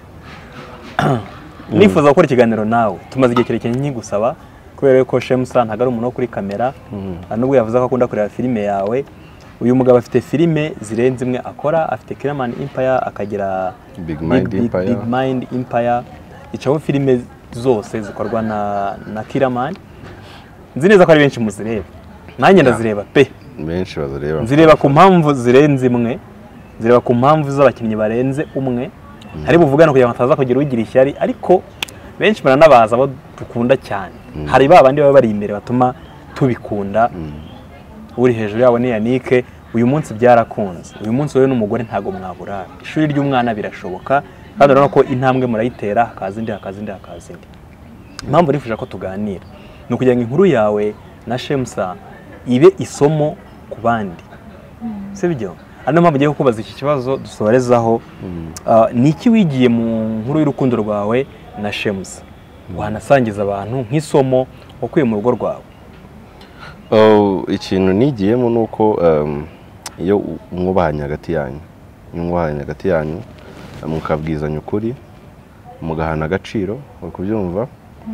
nifuza gukora ikiganiro nawe tumaze igihe kirekire nkigusaba kubera ko Shemusa ntago ari umuntu wo kuri kamera nubwo yavuze ko akunda kureba filime yawe uyu mugabo afite filime zirenze imwe akora afite Kiraman Empire akagira Big Mind Empire. Big Mind Empire icaho filime zose zikorwa na na Kiraman nzi neza ko ari benshi muzireba nanjye ndazireba pe benshi bazareba nzireba ku mpamvu zirenze imwe zireba ku mpamvu z'abakinnyi barenze umwe hari buvugana kugira ngo ataza kugira ugira ishyari ariko benshi baranabaza abo dukunda cyane hari ba bandi baba bari imbere batuma tubikunda uri hejuru yabo ni Yannick uyu munsi byarakunze uyu munsi wowe n'umugore ntago mwabura ishuri ry'umwana birashoboka kandi urabona ko intambwe murayitera hakaza indi hakaza indi hakaza indi impamvu nifuje ko tuganira ni ukugira ngo inkuru yawe na Shemusa ibe isomo ku bandi sibyo ano mpamvu ngiye kubaza iki kibazo dusorezaho ni iki wigiye mu nkuru y'urukundo rwawe na Shemusa wanasangiza abantu nk'isomo wakuye mu rugo rwawe ikintu nigiyemo ni uko iyo mwubahanye hagati yanyu iyo mwubahanye hagati yanyu mukabwizanya ukuri mugahana agaciro uri kubyumva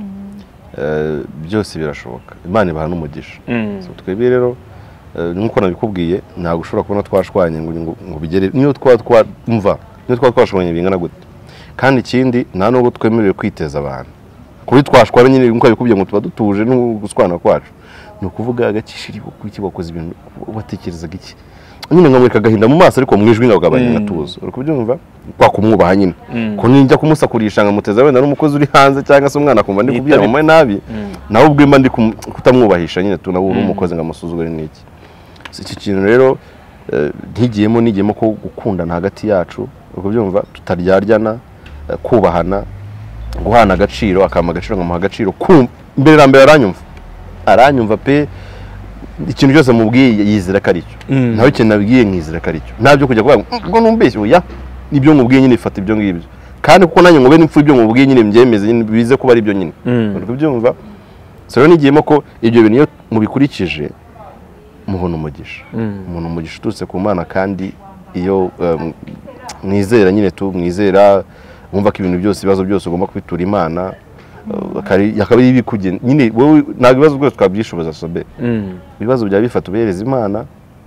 byose birashoboka Imana ibaha n'umugisha twebwe rero nk'uko nabikubwiye ntabwo ushobora kubona twashwanye ngo bigere niyo twaba twumva niyo twaba twashwanye bingana gute kandi ikindi nta nubwo twemerewe kwiteza abantu kuri twashwara nyine nk'uko bikubwiye ngo tuba dutuje no guswana kwacu ni ukuvuga agacishiri kuki wakoze ibintu watekerezaga iki nyine nkamurika agahinda mu maso ariko mwijwi ngabagabanya ngatuzo uri kubyumva kwa kumwubaha nyine ko ninjya kumusakurisha nkamuteza wenda n'umukozi uri hanze cyangwa se umwana akumva ndi kubwira mama nabi nawe ubwe mba ndi kutamwubahisha nyine tunawe uri umukozi ngamusuzugura n'iki iki kintu rero ntigiyemo nigiyemo ko gukundana hagati yacu uri kubyumva tutaryaryana kubahana guhana agaciro akama agaciro nkamuha agaciro mbere na mbere aranyumva aranyumva pe ikintu cyose mubwiye yizera ko ari cyo nawe ikintu nabwiye nkizera ko ari cyo ntabyo kujya kuvuga ngo numbeshye oya nibyo mubwiye nyine ifata ibyo ngibyo kandi kuko nanjye ngo be nipfu ibyo mubwiye nyine mbyemeze nyine bize kuba ari byo nyine uri kubyumva so rero nigiyemo ko ibyo bintu iyo mubikurikije mubona umugisha umuntu umugisha uturutse ku Mana kandi iyo mwizera nyine tu mwizera wumva ko ibintu byose ibibazo byose ugomba kwitura Imana yakaba ari ibikugena nyine wowe ntabwo ibibazo byose twabyishoboza sobe ibibazo bya bifata ubereza Imana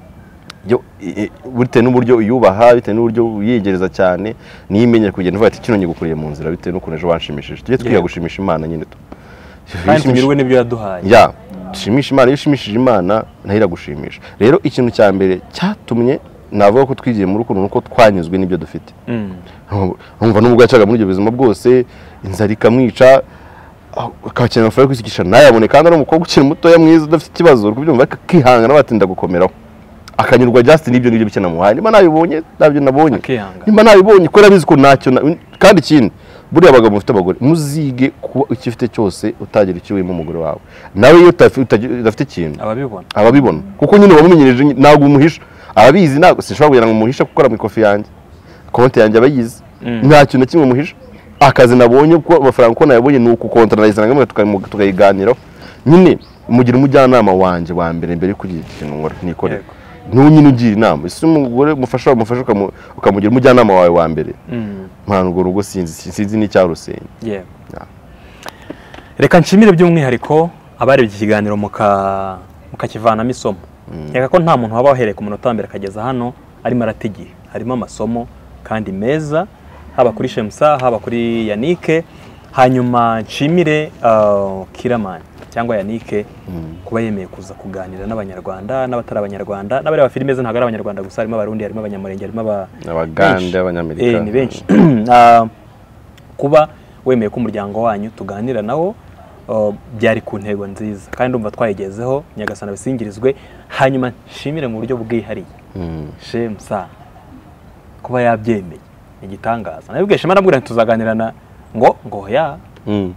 bitewe n'uburyo uyubaha bitewe n'uburyo uyegereza cyane niyo imenye kugenda uvuga ati kino nyigukuriye mu nzira bitewe n'ukuntu ejo wanshimishije tujye twiga gushimisha Imana nyine tu kandi tunyurwe n'ibyo yaduhaye ya dushimisha Imana iyo ushimishije Imana nayo iragushimisha rero ikintu cya mbere cyatumye navuga ko twigiye mu rukundo nuko twanyuzwe n'ibyo dufite numva n'ubwo yacaga muri ibyo buzima bwose inzara ikamwica akakenera amafaranga yo kwisikisha nayabone kandi ari umukobwa ukiri mutoya mwiza udafite ikibazo uri kubyumva akihangana batinda gukomeraho akanyurwa just n'ibyo ngibyo bike namuhaye nimba nabibonye ntabyo nabonye nimba nabibonye ko arabizi ko ntacyo kandi ikindi buriya abagabo mufite abagore muzige kuba ukifite cyose utagira icyo wima umugore wawe nawe iyo udafite ikintu ababibona ababibona kuko nyine wamumenyereje ntabwo umuhisha arabizi ntabwo sinshobora kugira ngo umuhisha gukora mu ikofi yanjye konti yanjye abayizi nta kintu na kimwe umuhisha akazi nabonye ko amafaranga ko nayabonye ni ukukontoranayiza ngamwe tukayiganiraho nyine umugira umujyanama wanjye wa mbere mbere kugira ikintu nkora nikore n'ubu nyine ugira inama isi umugore mufasha umufasha ukamugira umujyanama wawe wa mbere mpana urwo rugo sinzi sinzi n'icyarusenya reka nshimire by'umwihariko abarebye iki kiganiro muka mukakivanamo isomo reka ko nta muntu waba wahereye ku munota wa mbere akageza hano arimo aratigiye harimo amasomo kandi meza haba kuri Shemusa haba kuri Yannick hanyuma nshimire uh, Kiraman cyangwa Yannick kuba yemeye kuza kuganira n'abanyarwanda n'abatari abanyarwanda n'abari ba filime ze ntago ari abanyarwanda gusa harimo abarundi harimo abanyamurenge harimo abagande abanyamerika eh ni benshi uh, kuba wemeye ko umuryango wanyu tuganira nawo uh, byari ku ntego nziza kandi ndumva twayigezeho Nyagasana bisingirizwe hanyuma nshimire mu buryo bwihariye mm. Shemusa kuba yabyemeye igitangaza nabibwiye Shema ndabwira tuzaganirana ngo ngo ya mm.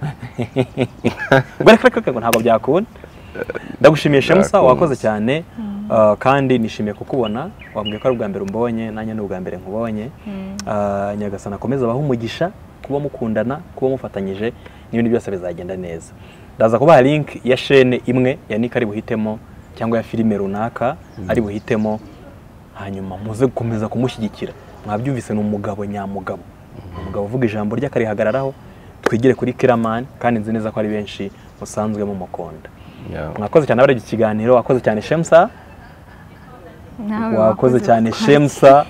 ngo ntabwo byakunda ndagushimiye Shemusa wakoze cyane uh, kandi nishimiye kukubona wambwiye ko ari ubwa mbere umbonye nanye n'ubwa mbere nkubonye uh, Nyagasana akomeza abaho umugisha kuba mukundana kuba mufatanyije n'ibindi byose bizagenda neza ndaza kubaha link ya chaîne imwe Yannick ari buhitemo cyangwa ya filime runaka mm. ari buhitemo hanyuma muze gukomeza kumushyigikira mwabyumvise n'umugabo nyamugabo umugabo uvuga ijambo rye akarihagararaho twigire kuri Kiraman kandi nzi neza ko ari benshi musanzwe mu mukonda mwakoze cyane abari ikiganiro wakoze cyane Shemusa wakoze cyane Shemusa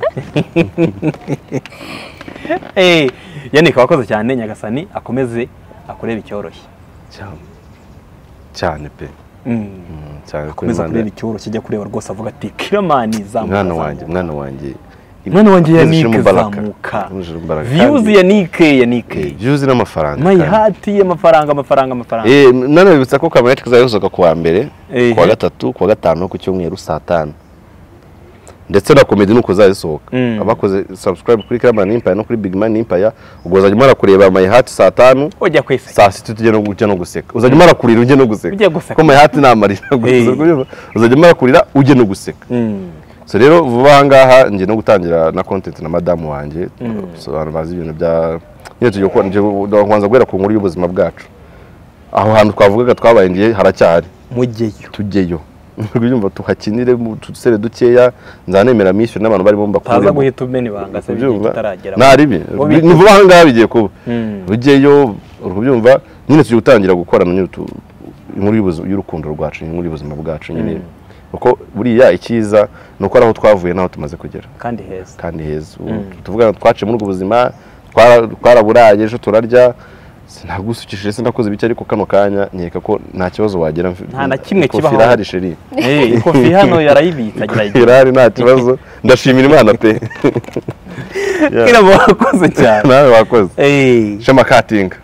eh Yannick wakoze cyane Nyagasani akomeze akorera icyoroshye cyane cyane pe cyane akomeza kureba icyoroshye kijya kureba rwose avuga ati Kiraman zamuka mwana wanjye mwana wanjye Mwana wanjye Yannick zamuka views Yannick Yannick views n'amafaranga my heart y'amafaranga amafaranga amafaranga eh nane bibutsa ko kamera kizayosoka kuwa mbere kuwa gatatu kuwa gatanu ku cyumweru saa tanu ndetse na comedy nuko zayisohoka abakoze subscribe kuri Kiraman Empire no kuri Big Man Empire ugoza mara kureba my heart saa tanu ujya kwese saa sita tujye no gujya no guseka uzaje mara kurira ujye no guseka ko my heart namarira gusa uzaje mara kurira ujye no guseka so rero vuba ngaha nje no gutangira na content na madamu wanje so abantu bazi ibintu bya nyine tujye ko nje kwanza gwera ku nkuru y'ubuzima bwacu aho hantu twavugaga twabaye ngiye haracyari mujyeyo tujyeyo urumva tuhakinire mu tusere dukeya nzanemera mission n'abantu bari bomba kure taza guhita umeni banga se bitaragera naribi ni vuba ngaha bigiye kuba bujyeyo urubyumva nyine tujye gutangira gukorana nyine inkuru y'urukundo rwacu inkuru y'ubuzima bwacu nyine uko buriya ikiza nuko araho twavuye naho tumaze kugera kandi heza kandi heza tuvuga twace muri ubwo buzima twaraburaye ejo turarya sinagusukishije sinakoze biki ariko kano kanya nkeka ko nta kibazo wagira nta na kimwe kibaho hari sheri eh ikofi hano yarayibita agira irari nta kibazo ndashimira Imana pe kira wakoze cyane nawe wakoze eh Shema Cutting